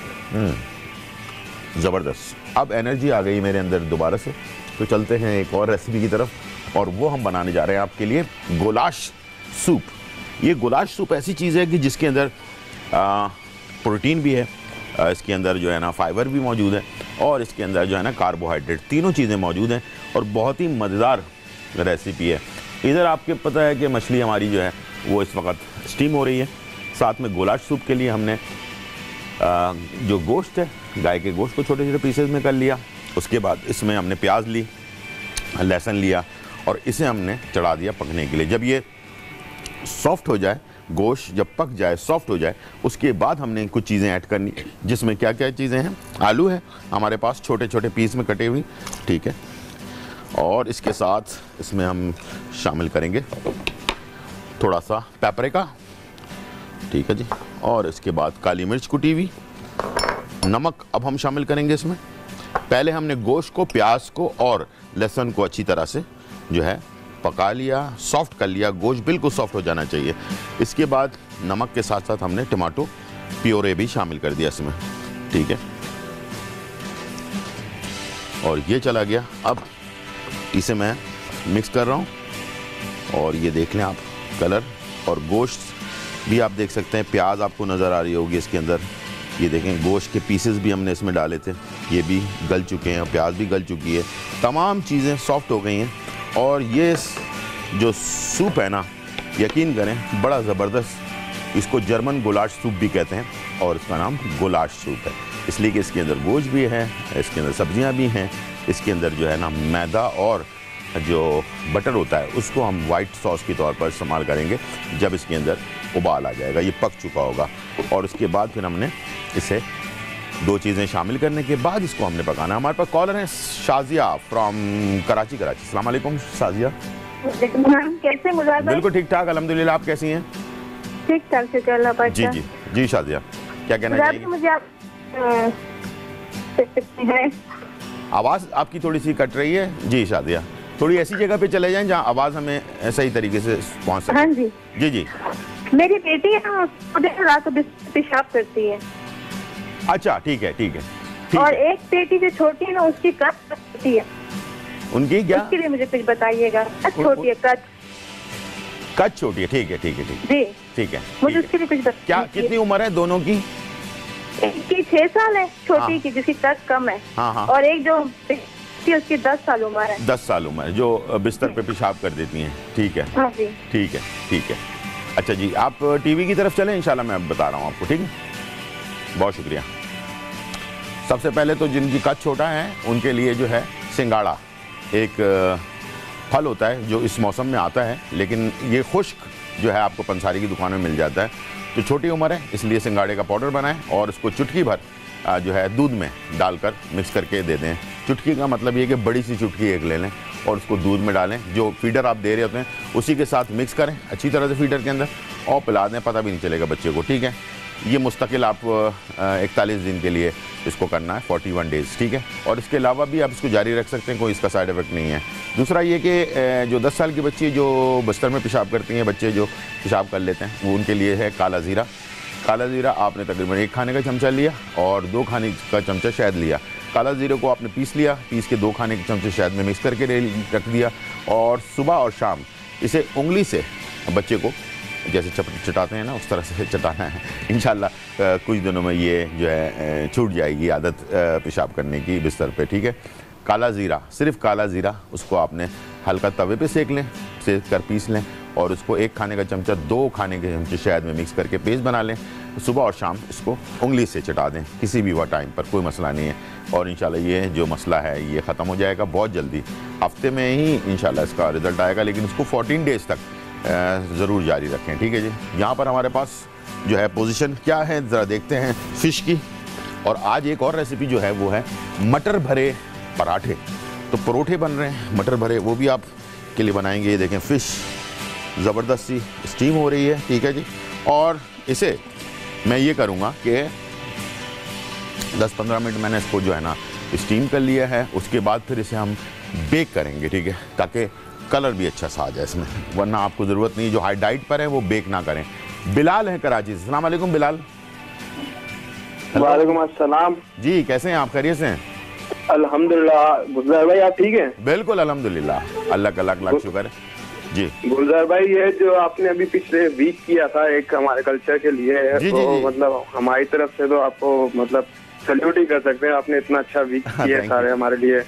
ज़बरदस्त। अब एनर्जी आ गई मेरे अंदर दोबारा से, तो चलते हैं एक और रेसिपी की तरफ, और वो हम बनाने जा रहे हैं आपके लिए गोलाश सूप। ये गोलाश सूप ऐसी चीज़ है कि जिसके अंदर प्रोटीन भी है, इसके अंदर जो है ना फाइबर भी मौजूद है, और इसके अंदर जो है ना कार्बोहाइड्रेट, तीनों चीज़ें मौजूद हैं, और बहुत ही मज़ेदार रेसिपी है। इधर आपके पता है कि मछली हमारी जो है वो इस वक्त स्टीम हो रही है। साथ में गोलाश सूप के लिए हमने जो गोश्त है, गाय के गोश्त को छोटे छोटे पीसेस में कर लिया। उसके बाद इसमें हमने प्याज ली, लहसुन लिया, और इसे हमने चढ़ा दिया पकने के लिए। जब ये सॉफ्ट हो जाए, गोश्त जब पक जाए, सॉफ्ट हो जाए, उसके बाद हमने कुछ चीज़ें ऐड करनी, जिसमें क्या क्या चीज़ें हैं। आलू है हमारे पास छोटे छोटे पीस में कटे हुए, ठीक है, और इसके साथ इसमें हम शामिल करेंगे थोड़ा सा पेपरिका, ठीक है जी, और इसके बाद काली मिर्च कुटी हुई, नमक अब हम शामिल करेंगे इसमें। पहले हमने गोश्त को, प्याज को और लहसुन को अच्छी तरह से जो है पका लिया, सॉफ्ट कर लिया, गोश्त बिल्कुल सॉफ्ट हो जाना चाहिए। इसके बाद नमक के साथ साथ हमने टमाटो प्योरे भी शामिल कर दिया इसमें, ठीक है, और ये चला गया। अब इसे मैं मिक्स कर रहा हूँ, और ये देख लें आप कलर, और गोश्त भी आप देख सकते हैं, प्याज आपको नज़र आ रही होगी इसके अंदर, ये देखें गोश्त के पीसेस भी हमने इसमें डाले थे, ये भी गल चुके हैं, और प्याज भी गल चुकी है, तमाम चीज़ें सॉफ्ट हो गई हैं। और ये जो सूप है ना, यकीन करें बड़ा ज़बरदस्त, इसको जर्मन गोलाश सूप भी कहते हैं, और इसका नाम गोलाश सूप है इसलिए कि इसके अंदर गोश्त भी है, इसके अंदर सब्जियां भी हैं, इसके अंदर जो है ना मैदा और जो बटर होता है उसको हम वाइट सॉस के तौर पर इस्तेमाल करेंगे जब इसके अंदर उबाल आ जाएगा, ये पक चुका होगा। और उसके बाद फिर हमने इसे दो चीज़ें शामिल करने के बाद इसको हमने पकाना। हमारे पास कॉलर है शाजिया फ्रॉम कराची। अस्सलाम वालेकुम शाजिया। कैसे मुराद भाई? बिल्कुल ठीक ठाक अल्हम्दुलिल्लाह, आप कैसी हैं? ठीक ठाक शुक्र अल्लाह पाक का। जी जी जी शाजिया, क्या कहना चाहिए? मुझे आप आवाज़ आपकी थोड़ी सी कट रही है। जी शाजिया, थोड़ी ऐसी जगह पे चले जाएं जहाँ आवाज़ हमें सही तरीके से पहुँच सके। हाँ जी जी जी। मेरी बेटी है ना, रात को पेशाब करती है। अच्छा ठीक है ठीक है ठीक और है। एक बेटी जो छोटी है ना, उसकी कट होती है, उनकी क्या? उसके लिए मुझे कुछ बताइएगा। कट होती है, कट कद छोटी है, ठीक है, ठीक है, ठीक जी, ठीक है, मुझे ठीक उसकी भी कुछ है। क्या दीजिए। कितनी उम्र है दोनों की? एक की 6 साल है, छोटी हाँ। की जिसकी कद कम है, हाँ, हाँ। और एक जो थी उसकी 10 साल उम्र है। 10 साल उम्र है, जो बिस्तर पे पेशाब कर देती हैं, ठीक है, हाँ जी। ठीक है, ठीक है। अच्छा जी, आप टीवी की तरफ चलें, इंशाल्लाह मैं अब बता रहा हूँ आपको, ठीक है। बहुत शुक्रिया। सबसे पहले तो जिनकी कद छोटा है उनके लिए जो है सिंगाड़ा एक फल होता है जो इस मौसम में आता है, लेकिन ये खुश्क जो है आपको पंसारी की दुकान में मिल जाता है। तो छोटी उम्र है इसलिए सिंगाड़े का पाउडर बनाएं और उसको चुटकी भर जो है दूध में डालकर मिक्स करके दे दें। चुटकी का मतलब ये कि बड़ी सी चुटकी एक ले लें और उसको दूध में डालें, जो फीडर आप दे रहे होते हैं उसी के साथ मिक्स करें अच्छी तरह से फीडर के अंदर और पिला दें, पता भी नहीं चलेगा बच्चे को, ठीक है। ये मुस्तकिल आप 41 दिन के लिए इसको करना है, 41 डेज़, ठीक है। और इसके अलावा भी आप इसको जारी रख सकते हैं, कोई इसका साइड इफ़ेक्ट नहीं है। दूसरा ये कि जो 10 साल की बच्ची जो बिस्तर में पेशाब करती हैं, बच्चे जो पेशाब कर लेते हैं, वो उनके लिए है काला ज़ीरा। काला ज़ीरा आपने तकरीबन 1 खाने का चमचा लिया और 2 खाने का चमचा शहद लिया। काला ज़ीरे को आपने पीस लिया, पीस के 2 खाने के चमचे शहद में मिक्स करके रख दिया और सुबह और शाम इसे उंगली से बच्चे को जैसे चटाते हैं ना उस तरह से चटाना है। इंशाल्लाह कुछ दिनों में ये जो है छूट जाएगी आदत पेशाब करने की बिस्तर पे, ठीक है। काला ज़ीरा, सिर्फ काला ज़ीरा, उसको आपने हल्का तवे पे सेक लें, सेक कर पीस लें और उसको 1 खाने का चमचा 2 खाने के चमचे शहद में मिक्स करके पेस्ट बना लें। सुबह और शाम इसको उंगली से चटा दें किसी भी टाइम पर, कोई मसला नहीं है। और इंशाल्लाह ये जो मसला है ये ख़त्म हो जाएगा बहुत जल्दी, हफ्ते में ही इंशाल्लाह इसका रिज़ल्ट आएगा, लेकिन इसको 14 डेज़ तक ज़रूर जारी रखें, ठीक है जी। यहाँ पर हमारे पास जो है पोजीशन क्या है ज़रा देखते हैं फ़िश की। और आज एक और रेसिपी जो है वो है मटर भरे पराठे। तो परोठे बन रहे हैं मटर भरे, वो भी आप के लिए बनाएंगे। ये देखें फ़िश ज़बरदस्त सी स्टीम हो रही है, ठीक है जी। और इसे मैं ये करूँगा कि 10-15 मिनट मैंने इसको जो है ना स्टीम कर लिया है, उसके बाद फिर इसे हम बेक करेंगे, ठीक है, ताकि कलर भी अच्छा सा आ जाए इसमें, वरना आपको ज़रूरत नहीं, जो हाई डाइट पर है वो बेक ना करें। बिलाल है कराची से। अस्सलाम वालेकुम बिलाल। वालेकुम अस्सलाम जी, कैसे हैं आप? खैरियत से हैं? अल्हम्दुलिल्लाह। गुलजार भाई आप ठीक हैं? बिल्कुल अल्हम्दुलिल्लाह, अल्लाह का लाख लाख शुक्र है जी। गुलजार भाई ये जो आपने अभी पिछले वीक किया था एक हमारे कल्चर के लिए, जी, तो जी, जी। मतलब हमारी तरफ से तो आपको मतलब सैल्यूट ही कर सकते हैं, आपने इतना अच्छा वीक किया Thank सारे you। हमारे लिए।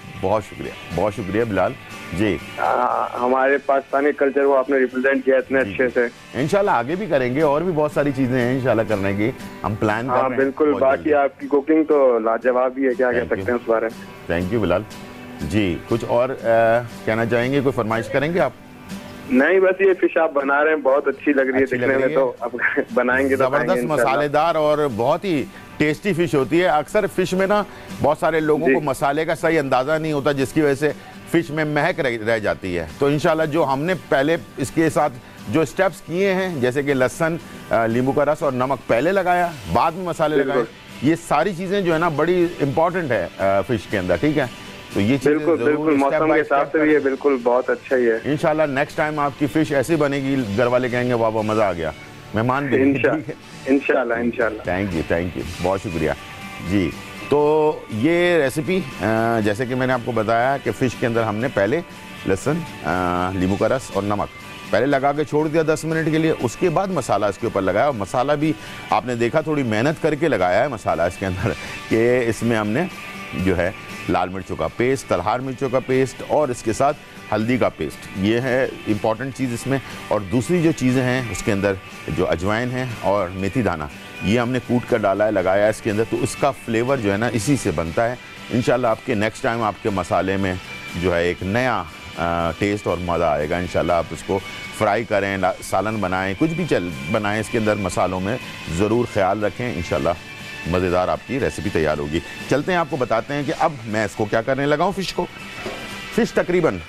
बहुत शुक्रिया बिलाल जी। हमारे पाकिस्तानी कल्चर को आपने रिप्रेजेंट किया इतने जी, अच्छे से। इंशाल्लाह आगे भी करेंगे, और भी बहुत सारी चीज़ें हैं इंशाल्लाह करने की, हम प्लान कर रहे हाँ हैं बिल्कुल, बहुत बाकी जल्दी। आपकी कुकिंग तो लाजवाब ही है, क्या कह Thank you। सकते हैं उस बारे में। Thank you Bilal ji. कुछ और कहना चाहेंगे, कोई फरमाइश करेंगे आप? नहीं बस ये फिश आप बना रहे हैं बहुत अच्छी लग रही है अच्छी दिखने लग में, रही तो अब बनाएंगे तो ज़बरदस्त खाएंगे इंशाल्लाह। मसालेदार और बहुत ही टेस्टी फ़िश होती है। अक्सर फ़िश में ना बहुत सारे लोगों जी। को मसाले का सही अंदाज़ा नहीं होता, जिसकी वजह से फ़िश में महक रह जाती है। तो इंशाल्लाह जो हमने पहले इसके साथ जो स्टेप्स किए हैं, जैसे कि लहसुन, नींबू का रस और नमक पहले लगाया, बाद में मसाले लगाए, ये सारी चीज़ें जो है ना बड़ी इंपॉर्टेंट है फ़िश के अंदर, ठीक है। तो ये चीज़ें बिल्कुल ज़रूर बिल्कुल, step मौसम by के हिसाब step से भी ये बिल्कुल बहुत अच्छा ही है। इंशाल्लाह नेक्स्ट टाइम आपकी फ़िश ऐसी बनेगी, घर वाले कहेंगे वाह वाह मज़ा आ गया, मेहमान भी, ठीक है। इंशाल्लाह इंशाल्लाह। थैंक यू, बहुत शुक्रिया जी। तो ये रेसिपी जैसे कि मैंने आपको बताया कि फ़िश के अंदर हमने पहले लहसुन, नींबू का रस और नमक पहले लगा के छोड़ दिया 10 मिनट के लिए, उसके बाद मसाला इसके ऊपर लगाया। और मसाला भी आपने देखा थोड़ी मेहनत करके लगाया है मसाला इसके अंदर, कि इसमें हमने जो है लाल मिर्चों का पेस्ट, तलहार मिर्चों का पेस्ट और इसके साथ हल्दी का पेस्ट, ये है इम्पॉर्टेंट चीज़ इसमें। और दूसरी जो चीज़ें हैं उसके अंदर जो अजवाइन है और मेथी दाना, ये हमने कूट कर डाला है, लगाया है इसके अंदर, तो इसका फ्लेवर जो है ना इसी से बनता है। इंशाल्लाह आपके नेक्स्ट टाइम आपके मसाले में जो है एक नया टेस्ट और मज़ा आएगा। इंशाल्लाह आप इसको फ्राई करें, सालन बनाएं, कुछ भी बनाएं, इसके अंदर मसालों में ज़रूर ख्याल रखें। इंशाल्लाह मज़ेदार आपकी रेसिपी तैयार होगी। चलते हैं, आपको बताते हैं कि अब मैं इसको क्या करने लगा हूँ। फ़िश को, फ़िश तकरीबन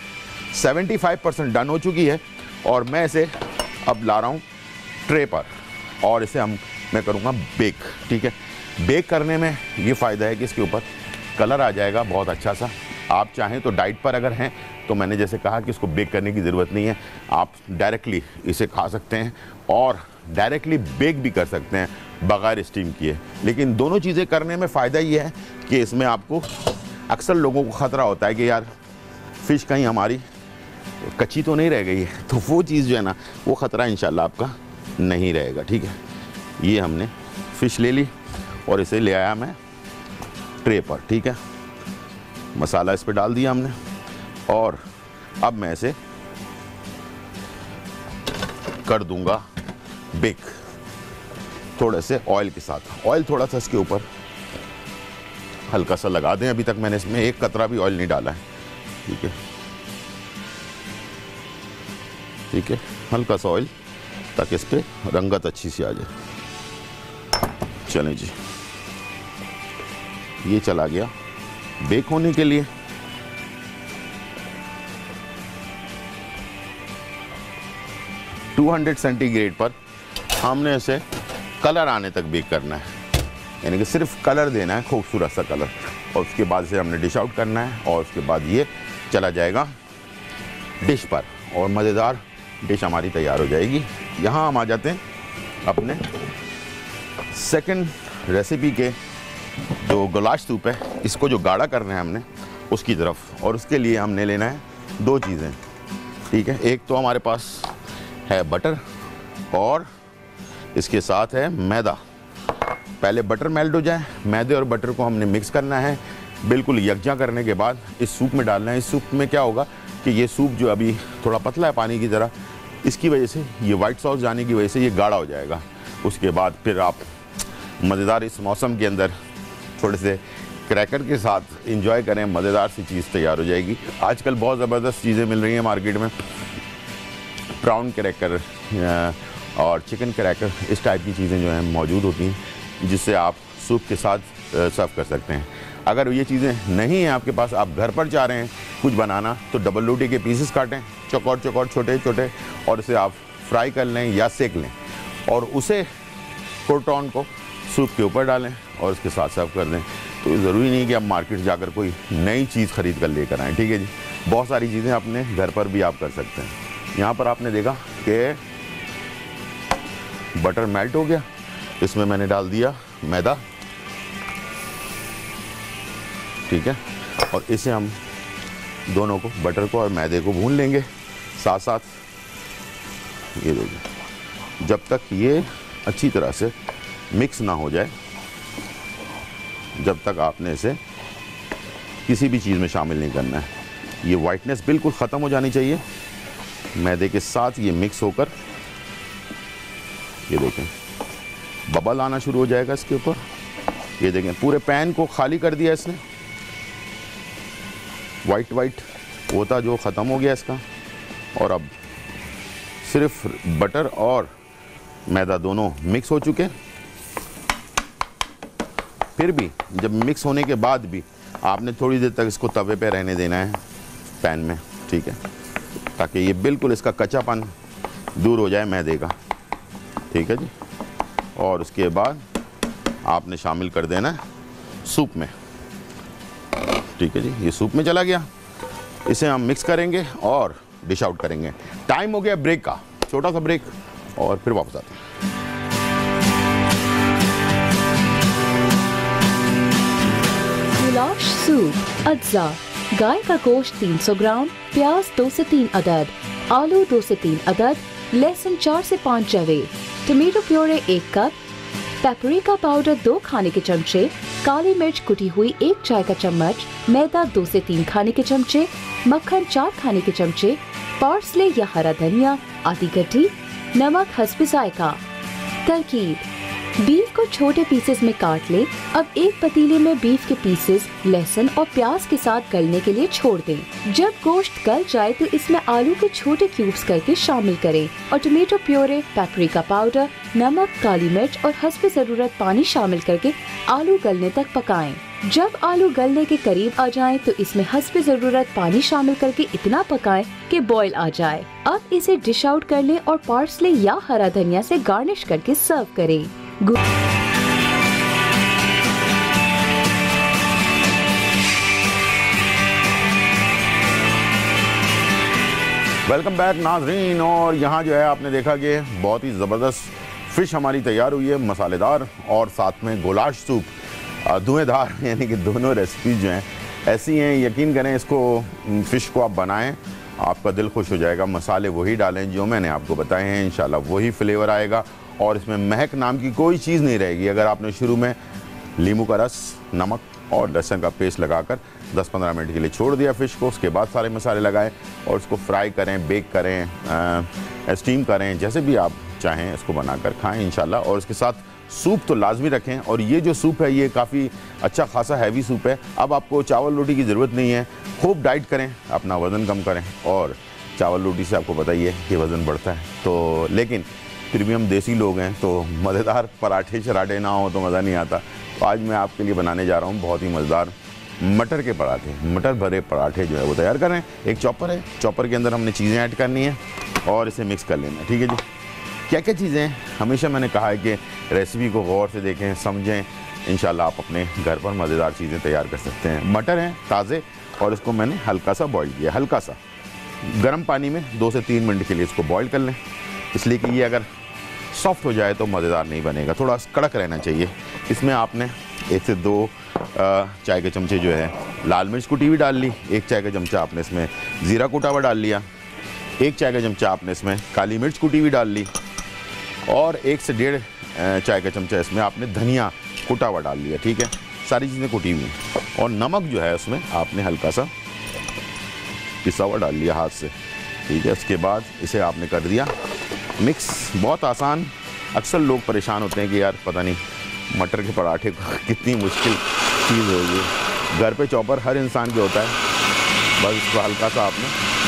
75% डन हो चुकी है और मैं इसे अब ला रहा हूँ ट्रे पर और इसे मैं करूँगा बेक, ठीक है। बेक करने में ये फ़ायदा है कि इसके ऊपर कलर आ जाएगा बहुत अच्छा सा। आप चाहें तो डाइट पर अगर हैं तो मैंने जैसे कहा कि इसको बेक करने की ज़रूरत नहीं है, आप डायरेक्टली इसे खा सकते हैं और डायरेक्टली बेक भी कर सकते हैं बग़ैर स्टीम किए। लेकिन दोनों चीज़ें करने में फ़ायदा ये है कि इसमें आपको, अक्सर लोगों को ख़तरा होता है कि यार फ़िश कहीं हमारी कच्ची तो नहीं रह गई है, तो वो चीज़ जो है ना वो ख़तरा इंशाल्लाह आपका नहीं रहेगा। ठीक है, ये हमने फ़िश ले ली और इसे ले आया मैं ट्रे पर। ठीक है, मसाला इस पर डाल दिया हमने और अब मैं इसे कर दूंगा बेक थोड़े से ऑयल के साथ। ऑयल थोड़ा सा इसके ऊपर हल्का सा लगा दें। अभी तक मैंने इसमें एक कतरा भी ऑयल नहीं डाला है। ठीक है, ठीक है, हल्का सा ऑयल ताकि इस पर रंगत अच्छी सी आ जाए। चलें जी, ये चला गया बेक होने के लिए। (200 सेंटीग्रेड पर हमने इसे कलर आने तक बेक करना है, यानी कि सिर्फ कलर देना है, खूबसूरत सा कलर। और उसके बाद इसे हमने डिश आउट करना है और उसके बाद ये चला जाएगा डिश पर और मज़ेदार डिश हमारी तैयार हो जाएगी। यहाँ हम आ जाते हैं अपने सेकंड रेसिपी के जो गुलाश सूप है, इसको जो गाढ़ा करना है हमने उसकी तरफ। और उसके लिए हमने लेना है 2 चीज़ें। ठीक है, एक तो हमारे पास है बटर और इसके साथ है मैदा। पहले बटर मेल्ट हो जाए, मैदे और बटर को हमने मिक्स करना है, बिल्कुल यकजा करने के बाद इस सूप में डालना है। इस सूप में क्या होगा कि ये सूप जो अभी थोड़ा पतला है पानी की तरह, इसकी वजह से ये वाइट सॉस जाने की वजह से ये गाढ़ा हो जाएगा। उसके बाद फिर आप मज़ेदार इस मौसम के अंदर थोड़े से क्रैकर के साथ इंजॉय करें, मज़ेदार सी चीज़ तैयार हो जाएगी। आजकल बहुत ज़बरदस्त चीज़ें मिल रही हैं मार्केट में, ब्राउन क्रैकर और चिकन क्रैकर, इस टाइप की चीज़ें जो हैं मौजूद होती हैं जिससे आप सूप के साथ सर्व कर सकते हैं। अगर ये चीज़ें नहीं हैं आपके पास, आप घर पर चाह रहे हैं कुछ बनाना, तो डबल रोटी के पीसेस काटें चौकोर चौकोर छोटे छोटे और इसे आप फ्राई कर लें या सेक लें और उसे क्रोटॉन को सूप के ऊपर डालें और उसके साथ सर्व कर दें। तो ज़रूरी नहीं कि आप मार्केट जाकर कोई नई चीज़ ख़रीद कर लेकर आएँ। ठीक है जी, बहुत सारी चीज़ें अपने घर पर भी आप कर सकते हैं। यहाँ पर आपने देखा कि बटर मेल्ट हो गया, इसमें मैंने डाल दिया मैदा। ठीक है, और इसे हम दोनों को, बटर को और मैदे को भून लेंगे साथ साथ। ये देखिए, जब तक ये अच्छी तरह से मिक्स ना हो जाए, जब तक आपने इसे किसी भी चीज़ में शामिल नहीं करना है। ये वाइटनेस बिल्कुल ख़त्म हो जानी चाहिए मैदे के साथ, ये मिक्स होकर ये देखें बबल आना शुरू हो जाएगा इसके ऊपर। ये देखें पूरे पैन को खाली कर दिया इसने, वाइट होता जो ख़त्म हो गया इसका। और अब सिर्फ बटर और मैदा दोनों मिक्स हो चुके। फिर भी जब मिक्स होने के बाद भी आपने थोड़ी देर तक इसको तवे पे रहने देना है पैन में। ठीक है, ताकि ये बिल्कुल इसका कच्चापन दूर हो जाए मैदे का। ठीक है जी, और उसके बाद आपने शामिल कर देना है सूप में। ठीक है जी, ये सूप में चला गया। इसे हम मिक्स करेंगे और डिश आउट करेंगे। टाइम हो गया ब्रेक का, छोटा सा ब्रेक, और फिर वापस आते हैं। गुलाश सूप अज्जा, गाय का गोश्त 300 ग्राम, प्याज 2 से 3 अदद, आलू 2 से 3 अदद, लहसुन 4 से 5 जवे, tomato puree 1 cup, paprika powder 2 खाने के चमचे, काली मिर्च कुटी हुई 1 चाय का चम्मच, मैदा 2 से 3 खाने के चमचे, मक्खन 4 खाने के चमचे, पार्सले या हरा धनिया आधी गड्ढी, नमक हस्ब जायका। तरकीब: बीफ को छोटे पीसेस में काट ले। अब एक पतीले में बीफ के पीसेस लहसुन और प्याज के साथ गलने के लिए छोड़ दें। जब गोश्त गल जाए तो इसमें आलू के छोटे क्यूब्स करके शामिल करें और टमाटो प्योरे, पेपरिका पाउडर, नमक, काली मिर्च और हस्ब ज़रूरत पानी शामिल करके आलू गलने तक पकाएं। जब आलू गलने के करीब आ जाएं तो इसमें हस्ब ज़रूरत पानी शामिल करके इतना पकाएं कि बॉयल आ जाए। अब इसे डिश आउट कर लें और पार्सले या हरा धनिया से गार्निश करके सर्व करें। वेलकम बैक नाजरीन। और यहाँ जो है आपने देखा कि बहुत ही ज़बरदस्त फ़िश हमारी तैयार हुई है, मसालेदार, और साथ में गुलाश सूप धुएंधार। यानी कि दोनों रेसिपीज़ जो हैं ऐसी हैं, यकीन करें इसको फ़िश को आप बनाएं, आपका दिल खुश हो जाएगा। मसाले वही डालें जो मैंने आपको बताए हैं, इंशाल्लाह वही फ्लेवर आएगा और इसमें महक नाम की कोई चीज़ नहीं रहेगी। अगर आपने शुरू में नींबू का रस, नमक और लहसुन का पेस्ट लगाकर 10-15 मिनट के लिए छोड़ दिया फ़िश को, उसके बाद सारे मसाले लगाएं और उसको फ्राई करें, बेक करें, स्टीम करें, जैसे भी आप चाहें इसको बनाकर खाएं इंशाल्लाह। और इसके साथ सूप तो लाजमी रखें, और ये जो सूप है ये काफ़ी अच्छा खासा हैवी सूप है। अब आपको चावल रोटी की ज़रूरत नहीं है, खूब डाइट करें, अपना वज़न कम करें, और चावल रोटी से आपको पता ही है कि वज़न बढ़ता है। तो लेकिन फिर भी हम देसी लोग हैं, तो मज़ेदार पराठे शराठे ना हो तो मज़ा नहीं आता। तो आज मैं आपके लिए बनाने जा रहा हूँ बहुत ही मज़ेदार मटर के पराठे, मटर भरे पराठे जो है वो तैयार करें। एक चॉपर है, चॉपर के अंदर हमने चीज़ें ऐड करनी है और इसे मिक्स कर लेना है, ठीक है जी। क्या क्या चीज़ें, हमेशा मैंने कहा है कि रेसिपी को गौर से देखें, समझें, इंशाल्लाह आप अपने घर पर मज़ेदार चीज़ें तैयार कर सकते हैं। मटर हैं ताज़े और इसको मैंने हल्का सा बॉईल किया, हल्का सा गर्म पानी में 2 से 3 मिनट के लिए इसको बॉईल कर लें, इसलिए कि ये अगर सॉफ्ट हो जाए तो मज़ेदार नहीं बनेगा, थोड़ा कड़क रहना चाहिए। इसमें आपने 1 से 2 चाय के चमचे जो है लाल मिर्च कुटी हुई डाल ली, 1 चाय का चमचा आपने इसमें ज़ीरा कुटा हुआ डाल लिया, 1 चाय का चमचा आपने इसमें काली मिर्च कुटी हुई डाल ली, और 1 से 1.5 चाय का चमचा इसमें आपने धनिया कुटा हुआ डाल लिया, ठीक है। सारी चीज़ें कुटी हुई, और नमक जो है उसमें आपने हल्का सा पिसा हुआ डाल लिया हाथ से, ठीक है। उसके बाद इसे आपने कर दिया मिक्स। बहुत आसान। अक्सर लोग परेशान होते हैं कि यार पता नहीं मटर के पराठे को कितनी मुश्किल चीज़ होगी। घर पे चॉपर हर इंसान के होता है, बस इसको हल्का सा आपने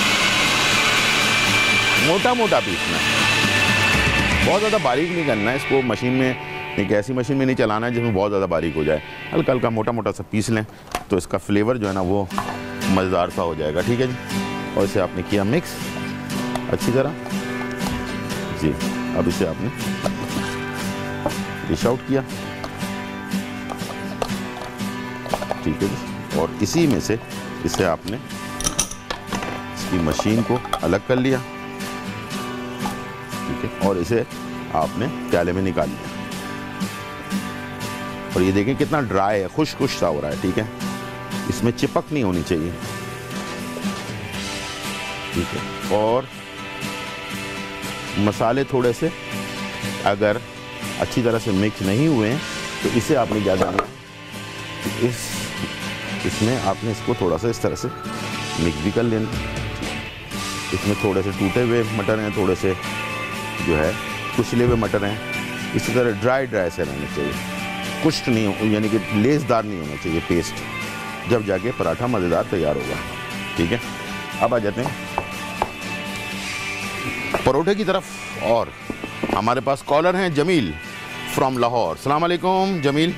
मोटा मोटा पीसना है, बहुत ज़्यादा बारीक नहीं करना है इसको। मशीन में, एक ऐसी मशीन में नहीं चलाना है जिसमें बहुत ज़्यादा बारीक हो जाए, हल्का हल्का मोटा मोटा सा पीस लें तो इसका फ्लेवर जो है ना वो मज़ेदार सा हो जाएगा, ठीक है जी। और इसे आपने किया मिक्स अच्छी तरह जी। अब इसे आपने डिश आउट किया, ठीक है जी। और इसी में से इसे आपने इसकी मशीन को अलग कर लिया, ठीक है, और इसे आपने प्याले में निकाल लिया। और ये देखें कितना ड्राई है, खुश खुश सा हो रहा है, ठीक है। इसमें चिपक नहीं होनी चाहिए, ठीक है। और मसाले थोड़े से अगर अच्छी तरह से मिक्स नहीं हुए हैं तो इसे आपने क्या करना है, इसमें आपने इसको थोड़ा सा इस तरह से मिक्स भी कर लेना। इसमें थोड़े से टूटे हुए मटर हैं, थोड़े से जो है कुचले हुए मटर हैं, इसी तरह ड्राई से रहने चाहिए, कुश्त नहीं हो, यानी कि लेसदार नहीं होना चाहिए पेस्ट, जब जाके पराठा मज़ेदार तैयार होगा, ठीक है। अब आ जाते हैं परोठे की तरफ, और हमारे पास कॉलर हैं जमील फ्रॉम लाहौर। अस्सलाम वालेकुम जमील।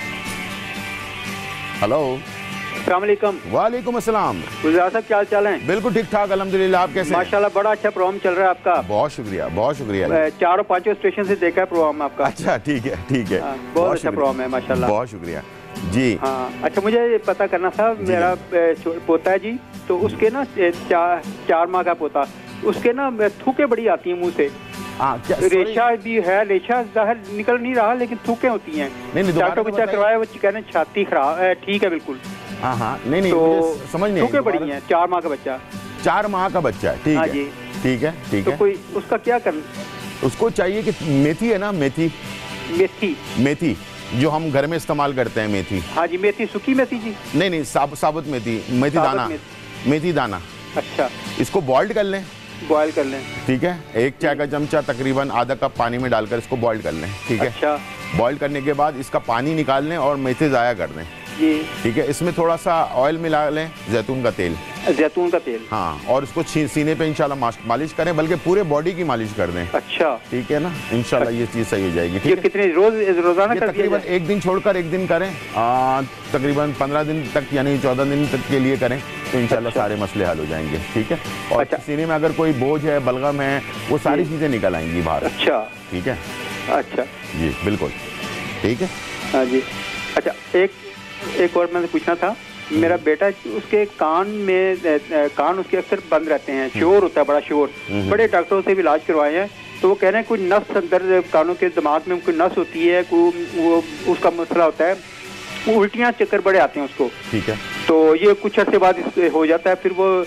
हेलो। अस्सलाम वालेकुम। वालेकुम अस्सलाम। गुलजार साहब क्या हाल चाल है? बिल्कुल ठीक ठाक अल्हम्दुलिल्लाह, आप कैसे हैं? माशाल्लाह बड़ा अच्छा प्रोग्राम चल रहा है आपका। बहुत शुक्रिया, बहुत शुक्रिया। 4 और 5 स्टेशन से देखा है प्रोग्राम आपका। अच्छा ठीक है, ठीक है। बहुत अच्छा प्रोग्राम है माशाल्लाह। बहुत शुक्रिया जी। हाँ अच्छा, मुझे ये पता करना था, मेरा पोता है जी, तो उसके ना 4 माह का पोता, उसके ना थूके बड़ी आती हैं मुंह से। रेशा भी है, रेशा जाहिर निकल नहीं रहा लेकिन थूके होती हैं। डॉक्टर को चेक करवाया, वो कह रहे हैं छाती खराब है, ठीक है बिल्कुल। हाँ हाँ, नहीं तो समझ नहीं, थूके बड़ी हैं। 4 माह का बच्चा। 4 माह का बच्चा है, ठीक है जी, ठीक है, ठीक है। तो कोई उसका क्या करना? उसको चाहिए कि मेथी है ना, मेथी मेथी जो हम घर में इस्तेमाल करते हैं, मेथी। हाँ जी, मेथी, सूखी मेथी जी? नहीं, साबुत मेथी, मेथी दाना, मेथी दाना। अच्छा, इसको बॉइल्ड कर लें, बॉयल कर लें, ठीक है। 1 चाय का चमचा तकरीबन आधा कप पानी में डालकर इसको बॉइल कर लें, ठीक है। अच्छा। बॉइल करने के बाद इसका पानी निकाल लें और मेथी ज़ाया कर दें जी, ठीक है। इसमें थोड़ा सा ऑयल मिला लें, जैतून का तेल, जैतून का तेल, हाँ, और इसको सीने पे इंशाल्लाह मालिश करें, बल्कि पूरे बॉडी की मालिश कर दें। अच्छा, ठीक है ना, इंशाल्लाह ये चीज़ सही हो जाएगी। ठीक है, कितने रोजाना कर तकरीबन 1 दिन छोड़कर 1 दिन करें, तकरीबन 15 दिन तक यानी 14 दिन तक के लिए करें तो इंशाल्लाह सारे मसले हल हो जाएंगे, ठीक है। और सीने में अगर कोई बोझ है, बलगम है, वो सारी चीज़ें निकल आएंगी बाहर। अच्छा, ठीक है, अच्छा जी बिल्कुल, ठीक है। हाँ जी। अच्छा, एक और मैंने पूछना था, मेरा बेटा, उसके कान उसके अक्सर बंद रहते हैं, शोर होता है, बड़ा शोर, बड़े डॉक्टरों से भी इलाज करवाए हैं, तो वो कह रहे हैं कोई नस अंदर कानों के दिमाग में कोई नस होती है, वो उसका मसला होता है, वो उल्टियाँ चक्कर बड़े आते हैं उसको। ठीक है। तो ये कुछ अर्से बाद हो जाता है, फिर वो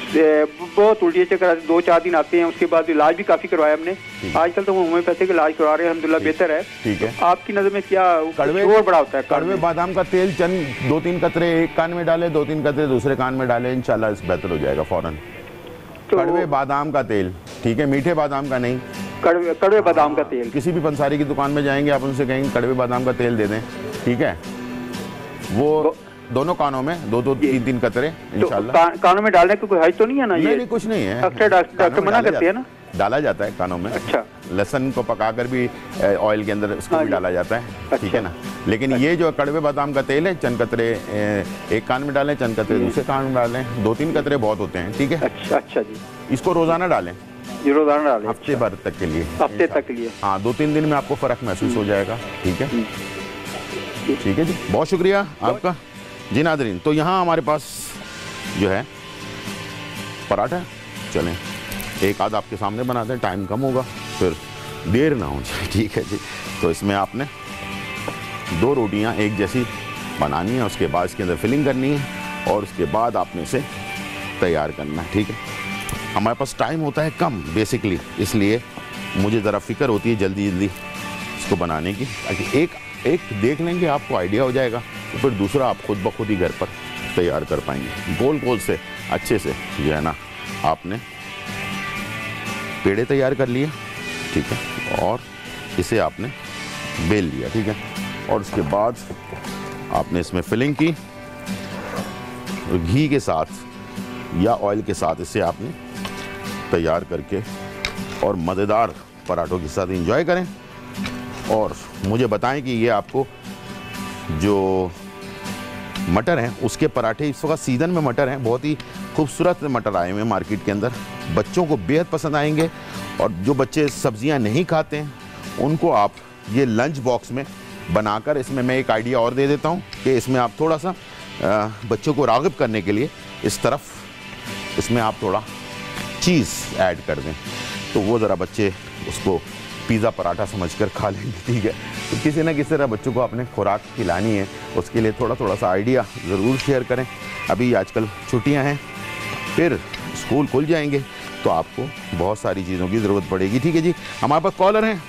बहुत उल्टी चक्कर 2-4 दिन आते हैं, उसके बाद इलाज भी काफी करवाया हमने। आजकल तो होम्योपैथिक इलाज करवा रहे हैं, अल्हम्दुलिल्लाह बेहतर है। ठीक है, आपकी नजर में क्या कड़वे शोर बड़ा होता है? कड़वे बादाम का तेल चंद 2-3 कतरे एक कान में डालें, 2-3 कतरे दूसरे कान में डालें, इंशाल्लाह इस बेहतर हो जाएगा फौरन। तो कड़वे बादाम का तेल, ठीक है, मीठे बादाम का नहीं, कड़वे बादाम का तेल। किसी भी पंसारी की दुकान में जाएंगे आप उनसे कहेंगे कड़वे बादाम का तेल दे दें, ठीक है, वो दोनों कानों में 2-2, 3-3 कतरे इंशाल्लाह। तो कानों में डालने की कोई हर्ज तो नहीं है ना? नहीं, कुछ नहीं है, अक्सर डॉक्टर मना करते हैं ना, डाला जाता है कानों में। अच्छा, लहसुन को पकाकर भी ऑयल के अंदर उसको भी डाला जाता है, ठीक है ना। लेकिन ये जो कड़वे बादाम का तेल है, चंद कतरे एक कान में डालें, चंद कतरे दूसरे कान में डालें, 2-3 कतरे बहुत होते हैं, ठीक है। अच्छा जी, इसको रोजाना डालें, रोजाना डालें, हफ्ते भर तक के लिए, हफ्ते तक के लिए। हाँ, 2-3 दिन में आपको फर्क महसूस हो जाएगा, ठीक है। ठीक है जी, बहुत शुक्रिया आपका जी। नादरीन, तो यहाँ हमारे पास जो है पराठा, चलें एक आध आपके सामने बनाते हैं, टाइम कम होगा फिर देर ना हो जाए, ठीक है जी। तो इसमें आपने 2 रोटियां एक जैसी बनानी है, उसके बाद इसके अंदर फिलिंग करनी है और उसके बाद आपने इसे तैयार करना है, ठीक है। हमारे पास टाइम होता है कम बेसिकली, इसलिए मुझे ज़रा फिक्र होती है जल्दी जल्दी इसको बनाने की, ताकि एक देख लेंगे आपको आइडिया हो जाएगा, तो फिर दूसरा आप खुद ब खुद ही घर पर तैयार कर पाएंगे। गोल गोल से अच्छे से जो है ना आपने पेड़े तैयार कर लिए, ठीक है, और इसे आपने बेल लिया, ठीक है, और उसके बाद आपने इसमें फिलिंग की, घी के साथ या ऑयल के साथ इसे आपने तैयार करके और मज़ेदार पराठों के साथ एंजॉय करें। और मुझे बताएं कि ये आपको जो मटर हैं उसके पराठे, इस वक्त सीज़न में मटर हैं, बहुत ही खूबसूरत मटर आए हुए हैं मार्केट के अंदर, बच्चों को बेहद पसंद आएंगे। और जो बच्चे सब्जियां नहीं खाते हैं उनको आप ये लंच बॉक्स में बनाकर, इसमें मैं एक आइडिया और दे देता हूं कि इसमें आप थोड़ा सा बच्चों को राग़िब करने के लिए इस तरफ इसमें आप थोड़ा चीज़ ऐड कर दें, तो वो ज़रा बच्चे उसको पिज़्ज़ा पराठा समझकर खा लेंगे, ठीक है। तो किसी न किसी तरह बच्चों को अपने खुराक खिलानी है, उसके लिए थोड़ा सा आइडिया ज़रूर शेयर करें। अभी आजकल छुट्टियां हैं, फिर स्कूल खुल जाएंगे तो आपको बहुत सारी चीज़ों की ज़रूरत पड़ेगी, ठीक है जी। हमारे पास कॉलर हैं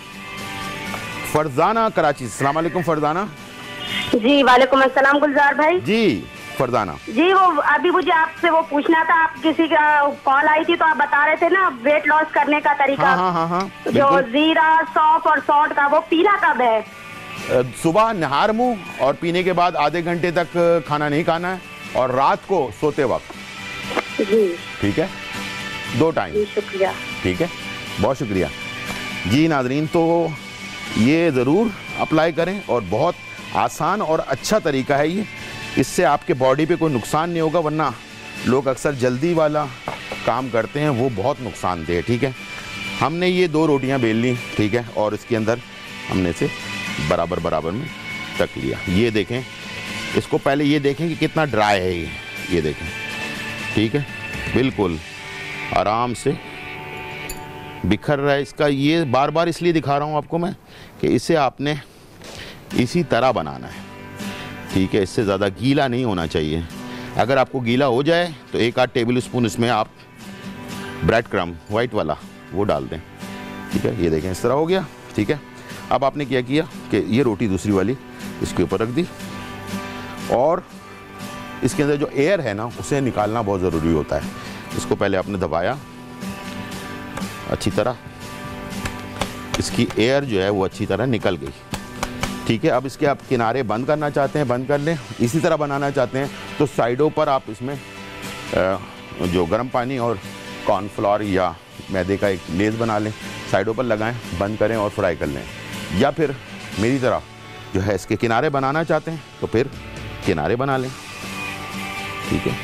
फरजाना कराची। अस्सलाम वालेकुम फरजाना। जी वालेकुम अस्सलाम गुलजार भाई। जी फरजाना जी, वो अभी मुझे आपसे वो पूछना था, आप किसी का कॉल आई थी तो आप बता रहे थे ना वेट लॉस करने का तरीका। हाँ, जो जीरा सौंफ और सौंठ का, वो पीना कब है? सुबह नहार मुंह और पीने के बाद आधे घंटे तक खाना नहीं खाना है, और रात को सोते वक्त, जी ठीक है, 2 टाइम। शुक्रिया, ठीक है, बहुत शुक्रिया जी। नाज़रीन, तो ये ज़रूर अप्लाई करें और बहुत आसान और अच्छा तरीका है ये, इससे आपके बॉडी पे कोई नुकसान नहीं होगा, वरना लोग अक्सर जल्दी वाला काम करते हैं, वो बहुत नुकसानदेह है, ठीक है। हमने ये 2 रोटियां बेल ली, ठीक है, और इसके अंदर हमने इसे बराबर बराबर में तक लिया। ये देखें, इसको पहले ये देखें कि कितना ड्राई है ये देखें, ठीक है, बिल्कुल आराम से बिखर रहा है। इसका ये बार बार इसलिए दिखा रहा हूँ आपको मैं कि इसे आपने इसी तरह बनाना है, ठीक है, इससे ज़्यादा गीला नहीं होना चाहिए। अगर आपको गीला हो जाए तो 1 आध टेबल स्पून इसमें आप ब्रेड क्रम्ब वाइट वाला वो डाल दें, ठीक है। ये देखें इस तरह हो गया, ठीक है। अब आपने क्या किया कि ये रोटी दूसरी वाली इसके ऊपर रख दी, और इसके अंदर जो एयर है ना उसे निकालना बहुत ज़रूरी होता है। इसको पहले आपने दबाया अच्छी तरह, इसकी एयर जो है वो अच्छी तरह निकल गई, ठीक है। अब इसके आप किनारे बंद करना चाहते हैं बंद कर लें, इसी तरह बनाना चाहते हैं तो साइडों पर आप इसमें जो गर्म पानी और कॉर्नफ्लोर या मैदे का एक लेस बना लें, साइडों पर लगाएं, बंद करें और फ्राई कर लें। या फिर मेरी तरह जो है इसके किनारे बनाना चाहते हैं तो फिर किनारे बना लें, ठीक है।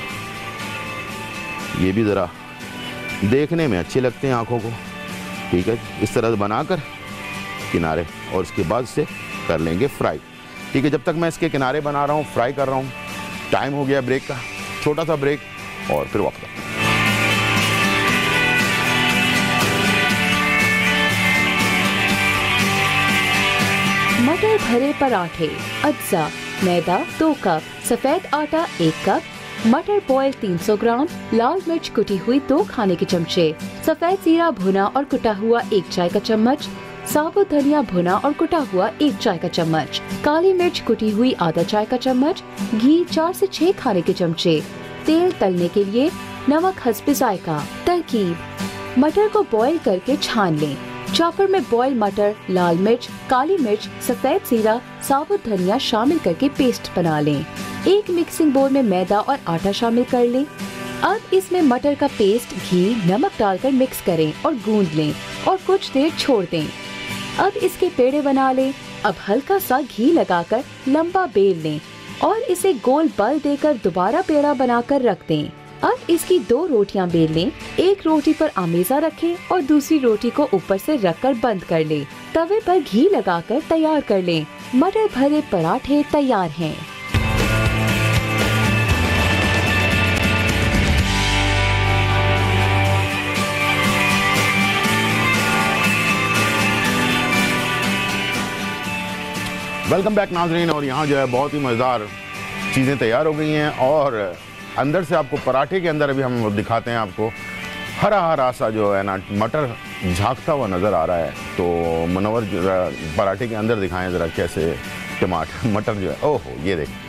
ये भी ज़रा देखने में अच्छे लगते हैं आँखों को, ठीक है। इस तरह बनाकर किनारे, और इसके बाद से कर लेंगे फ्राई, ठीक है। जब तक मैं इसके किनारे बना रहा हूँ, फ्राई कर रहा हूँ, टाइम हो गया ब्रेक का, छोटा सा ब्रेक, और फिर वापस। मटर भरे पराठे, अज्जा, मैदा 2 कप, सफ़ेद आटा 1 कप, मटर बॉयल 300 ग्राम, लाल मिर्च कुटी हुई 2 खाने के चमचे, सफेद जीरा भुना और कुटा हुआ 1 चाय का चम्मच, साबुत धनिया भुना और कुटा हुआ 1 चाय का चम्मच, काली मिर्च कुटी हुई आधा चाय का चम्मच, घी 4 से 6 खाने के चमचे, तेल तलने के लिए, नमक हस्बे जायका। तरकीब: मटर को बॉईल करके छान लें। चॉपर में बॉयल मटर, लाल मिर्च, काली मिर्च, सफेद जीरा, साबुत धनिया शामिल करके पेस्ट बना लें। एक मिक्सिंग बोल में मैदा और आटा शामिल कर लें। अब इसमें मटर का पेस्ट, घी, नमक डालकर मिक्स करें और गूंद लें और कुछ देर छोड़ दें। अब इसके पेड़े बना लें। अब हल्का सा घी लगाकर लंबा बेल लें और इसे गोल बल देकर दोबारा पेड़ा बनाकर रख दें। अब इसकी 2 रोटियां बेल लें। एक रोटी पर आमेजा रखें और दूसरी रोटी को ऊपर से रखकर बंद कर लें। तवे पर घी लगाकर तैयार कर लें। मटर भरे पराठे तैयार हैं। वेलकम बैक नाजरीन। और यहाँ जो है बहुत ही मज़ेदार चीज़ें तैयार हो गई हैं और अंदर से आपको पराठे के अंदर अभी हम दिखाते हैं आपको हरा हरा सा जो है ना मटर झांकता हुआ नज़र आ रहा है। तो मुनव्वर पराठे के अंदर दिखाएं ज़रा कैसे टमाटर मटर जो है। ओहो ये देख,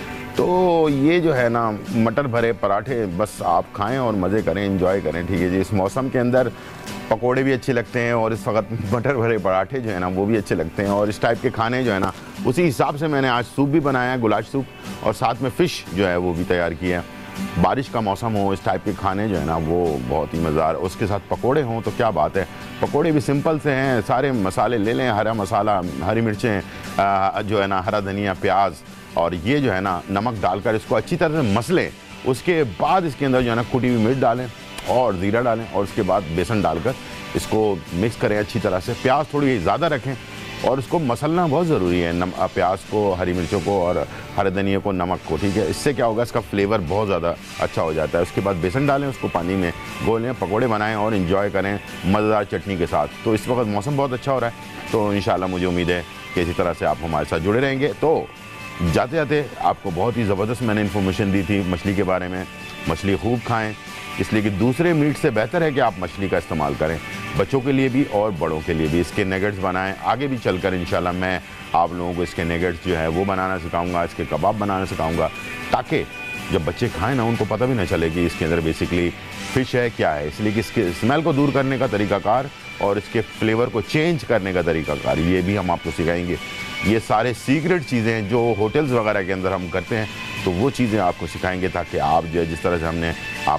तो ये जो है ना मटर भरे पराठे बस आप खाएं और मज़े करें, एंजॉय करें। ठीक है जी। इस मौसम के अंदर पकोड़े भी अच्छे लगते हैं और इस वक्त मटर भरे पराठे जो है ना वो भी अच्छे लगते हैं। और इस टाइप के खाने जो है ना उसी हिसाब से मैंने आज सूप भी बनाया है, गुलाश सूप, और साथ में फ़िश जो है वो भी तैयार किया है। बारिश का मौसम हो, इस टाइप के खाने जो है ना वो बहुत ही मज़ेदार, उसके साथ पकोड़े हों तो क्या बात है। पकोड़े भी सिंपल से हैं, सारे मसाले ले लें, हरा मसाला, हरी मिर्चें जो है ना, हरा धनिया, प्याज, और ये जो है ना नमक डालकर इसको अच्छी तरह से मसलें। उसके बाद इसके अंदर जो है ना कुटी हुई मिर्च डालें और ज़ीरा डालें और उसके बाद बेसन डालकर इसको मिक्स करें अच्छी तरह से। प्याज थोड़ी ज़्यादा रखें और इसको मसलना बहुत ज़रूरी है, प्याज को, हरी मिर्चों को और हरे धनिया को, नमक को। ठीक है, इससे क्या होगा, इसका फ्लेवर बहुत ज़्यादा अच्छा हो जाता है। उसके बाद बेसन डालें, उसको पानी में घोलें, पकोड़े बनाएं और इन्जॉय करें मज़ेदार चटनी के साथ। तो इस वक्त मौसम बहुत अच्छा हो रहा है, तो इंशाल्लाह मुझे उम्मीद है कि इसी तरह से आप हमारे साथ जुड़े रहेंगे। तो जाते जाते आपको बहुत ही ज़बरदस्त मैंने इन्फॉर्मेशन दी थी मछली के बारे में। मछली खूब खाएँ, इसलिए कि दूसरे मीट से बेहतर है कि आप मछली का इस्तेमाल करें, बच्चों के लिए भी और बड़ों के लिए भी। इसके नगेट्स बनाएं। आगे भी चलकर इंशाल्लाह मैं आप लोगों को इसके नगेट्स जो है वो बनाना सिखाऊंगा, इसके कबाब बनाना सिखाऊंगा, ताकि जब बच्चे खाएं ना उनको पता भी ना चले कि इसके अंदर बेसिकली फ़िश है क्या है। इसलिए कि इसके स्मेल को दूर करने का तरीक़ाकार और इसके फ्लेवर को चेंज करने का तरीक़ाकार ये भी हम आपको सिखाएंगे। ये सारे सीक्रेट चीज़ें जो होटल्स वगैरह के अंदर हम करते हैं, तो वो चीज़ें आपको सिखाएंगे, ताकि आप जो है जिस तरह से हमने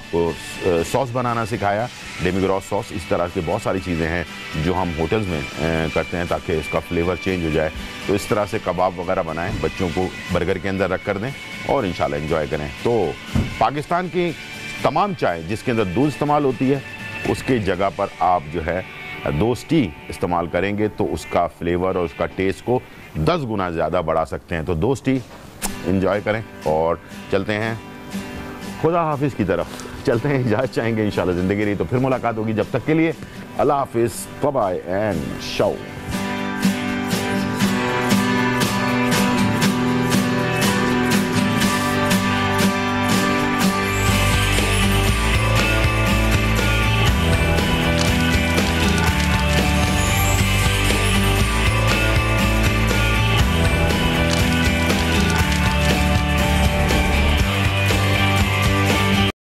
आपको सॉस बनाना सिखाया, डेमिग्रॉस सॉस, इस तरह की बहुत सारी चीज़ें हैं जो हम होटल्स में करते हैं ताकि इसका फ्लेवर चेंज हो जाए। तो इस तरह से कबाब वगैरह बनाएं, बच्चों को बर्गर के अंदर रख कर दें और इंशाल्लाह एंजॉय करें। तो पाकिस्तान की तमाम चाय जिसके अंदर दूध इस्तेमाल होती है, उसकी जगह पर आप जो है 2 टी इस्तेमाल करेंगे तो उसका फ्लेवर और उसका टेस्ट को 10 गुना ज़्यादा बढ़ा सकते हैं। तो 2 टी एंजॉय करें और चलते हैं खुदा हाफिज़ की तरफ, चलते हैं, इजाज़त चाहेंगे इंशाल्लाह ज़िंदगी रही तो फिर मुलाकात होगी। जब तक के लिए अल्लाह हाफिज़, बाय एंड शाओ।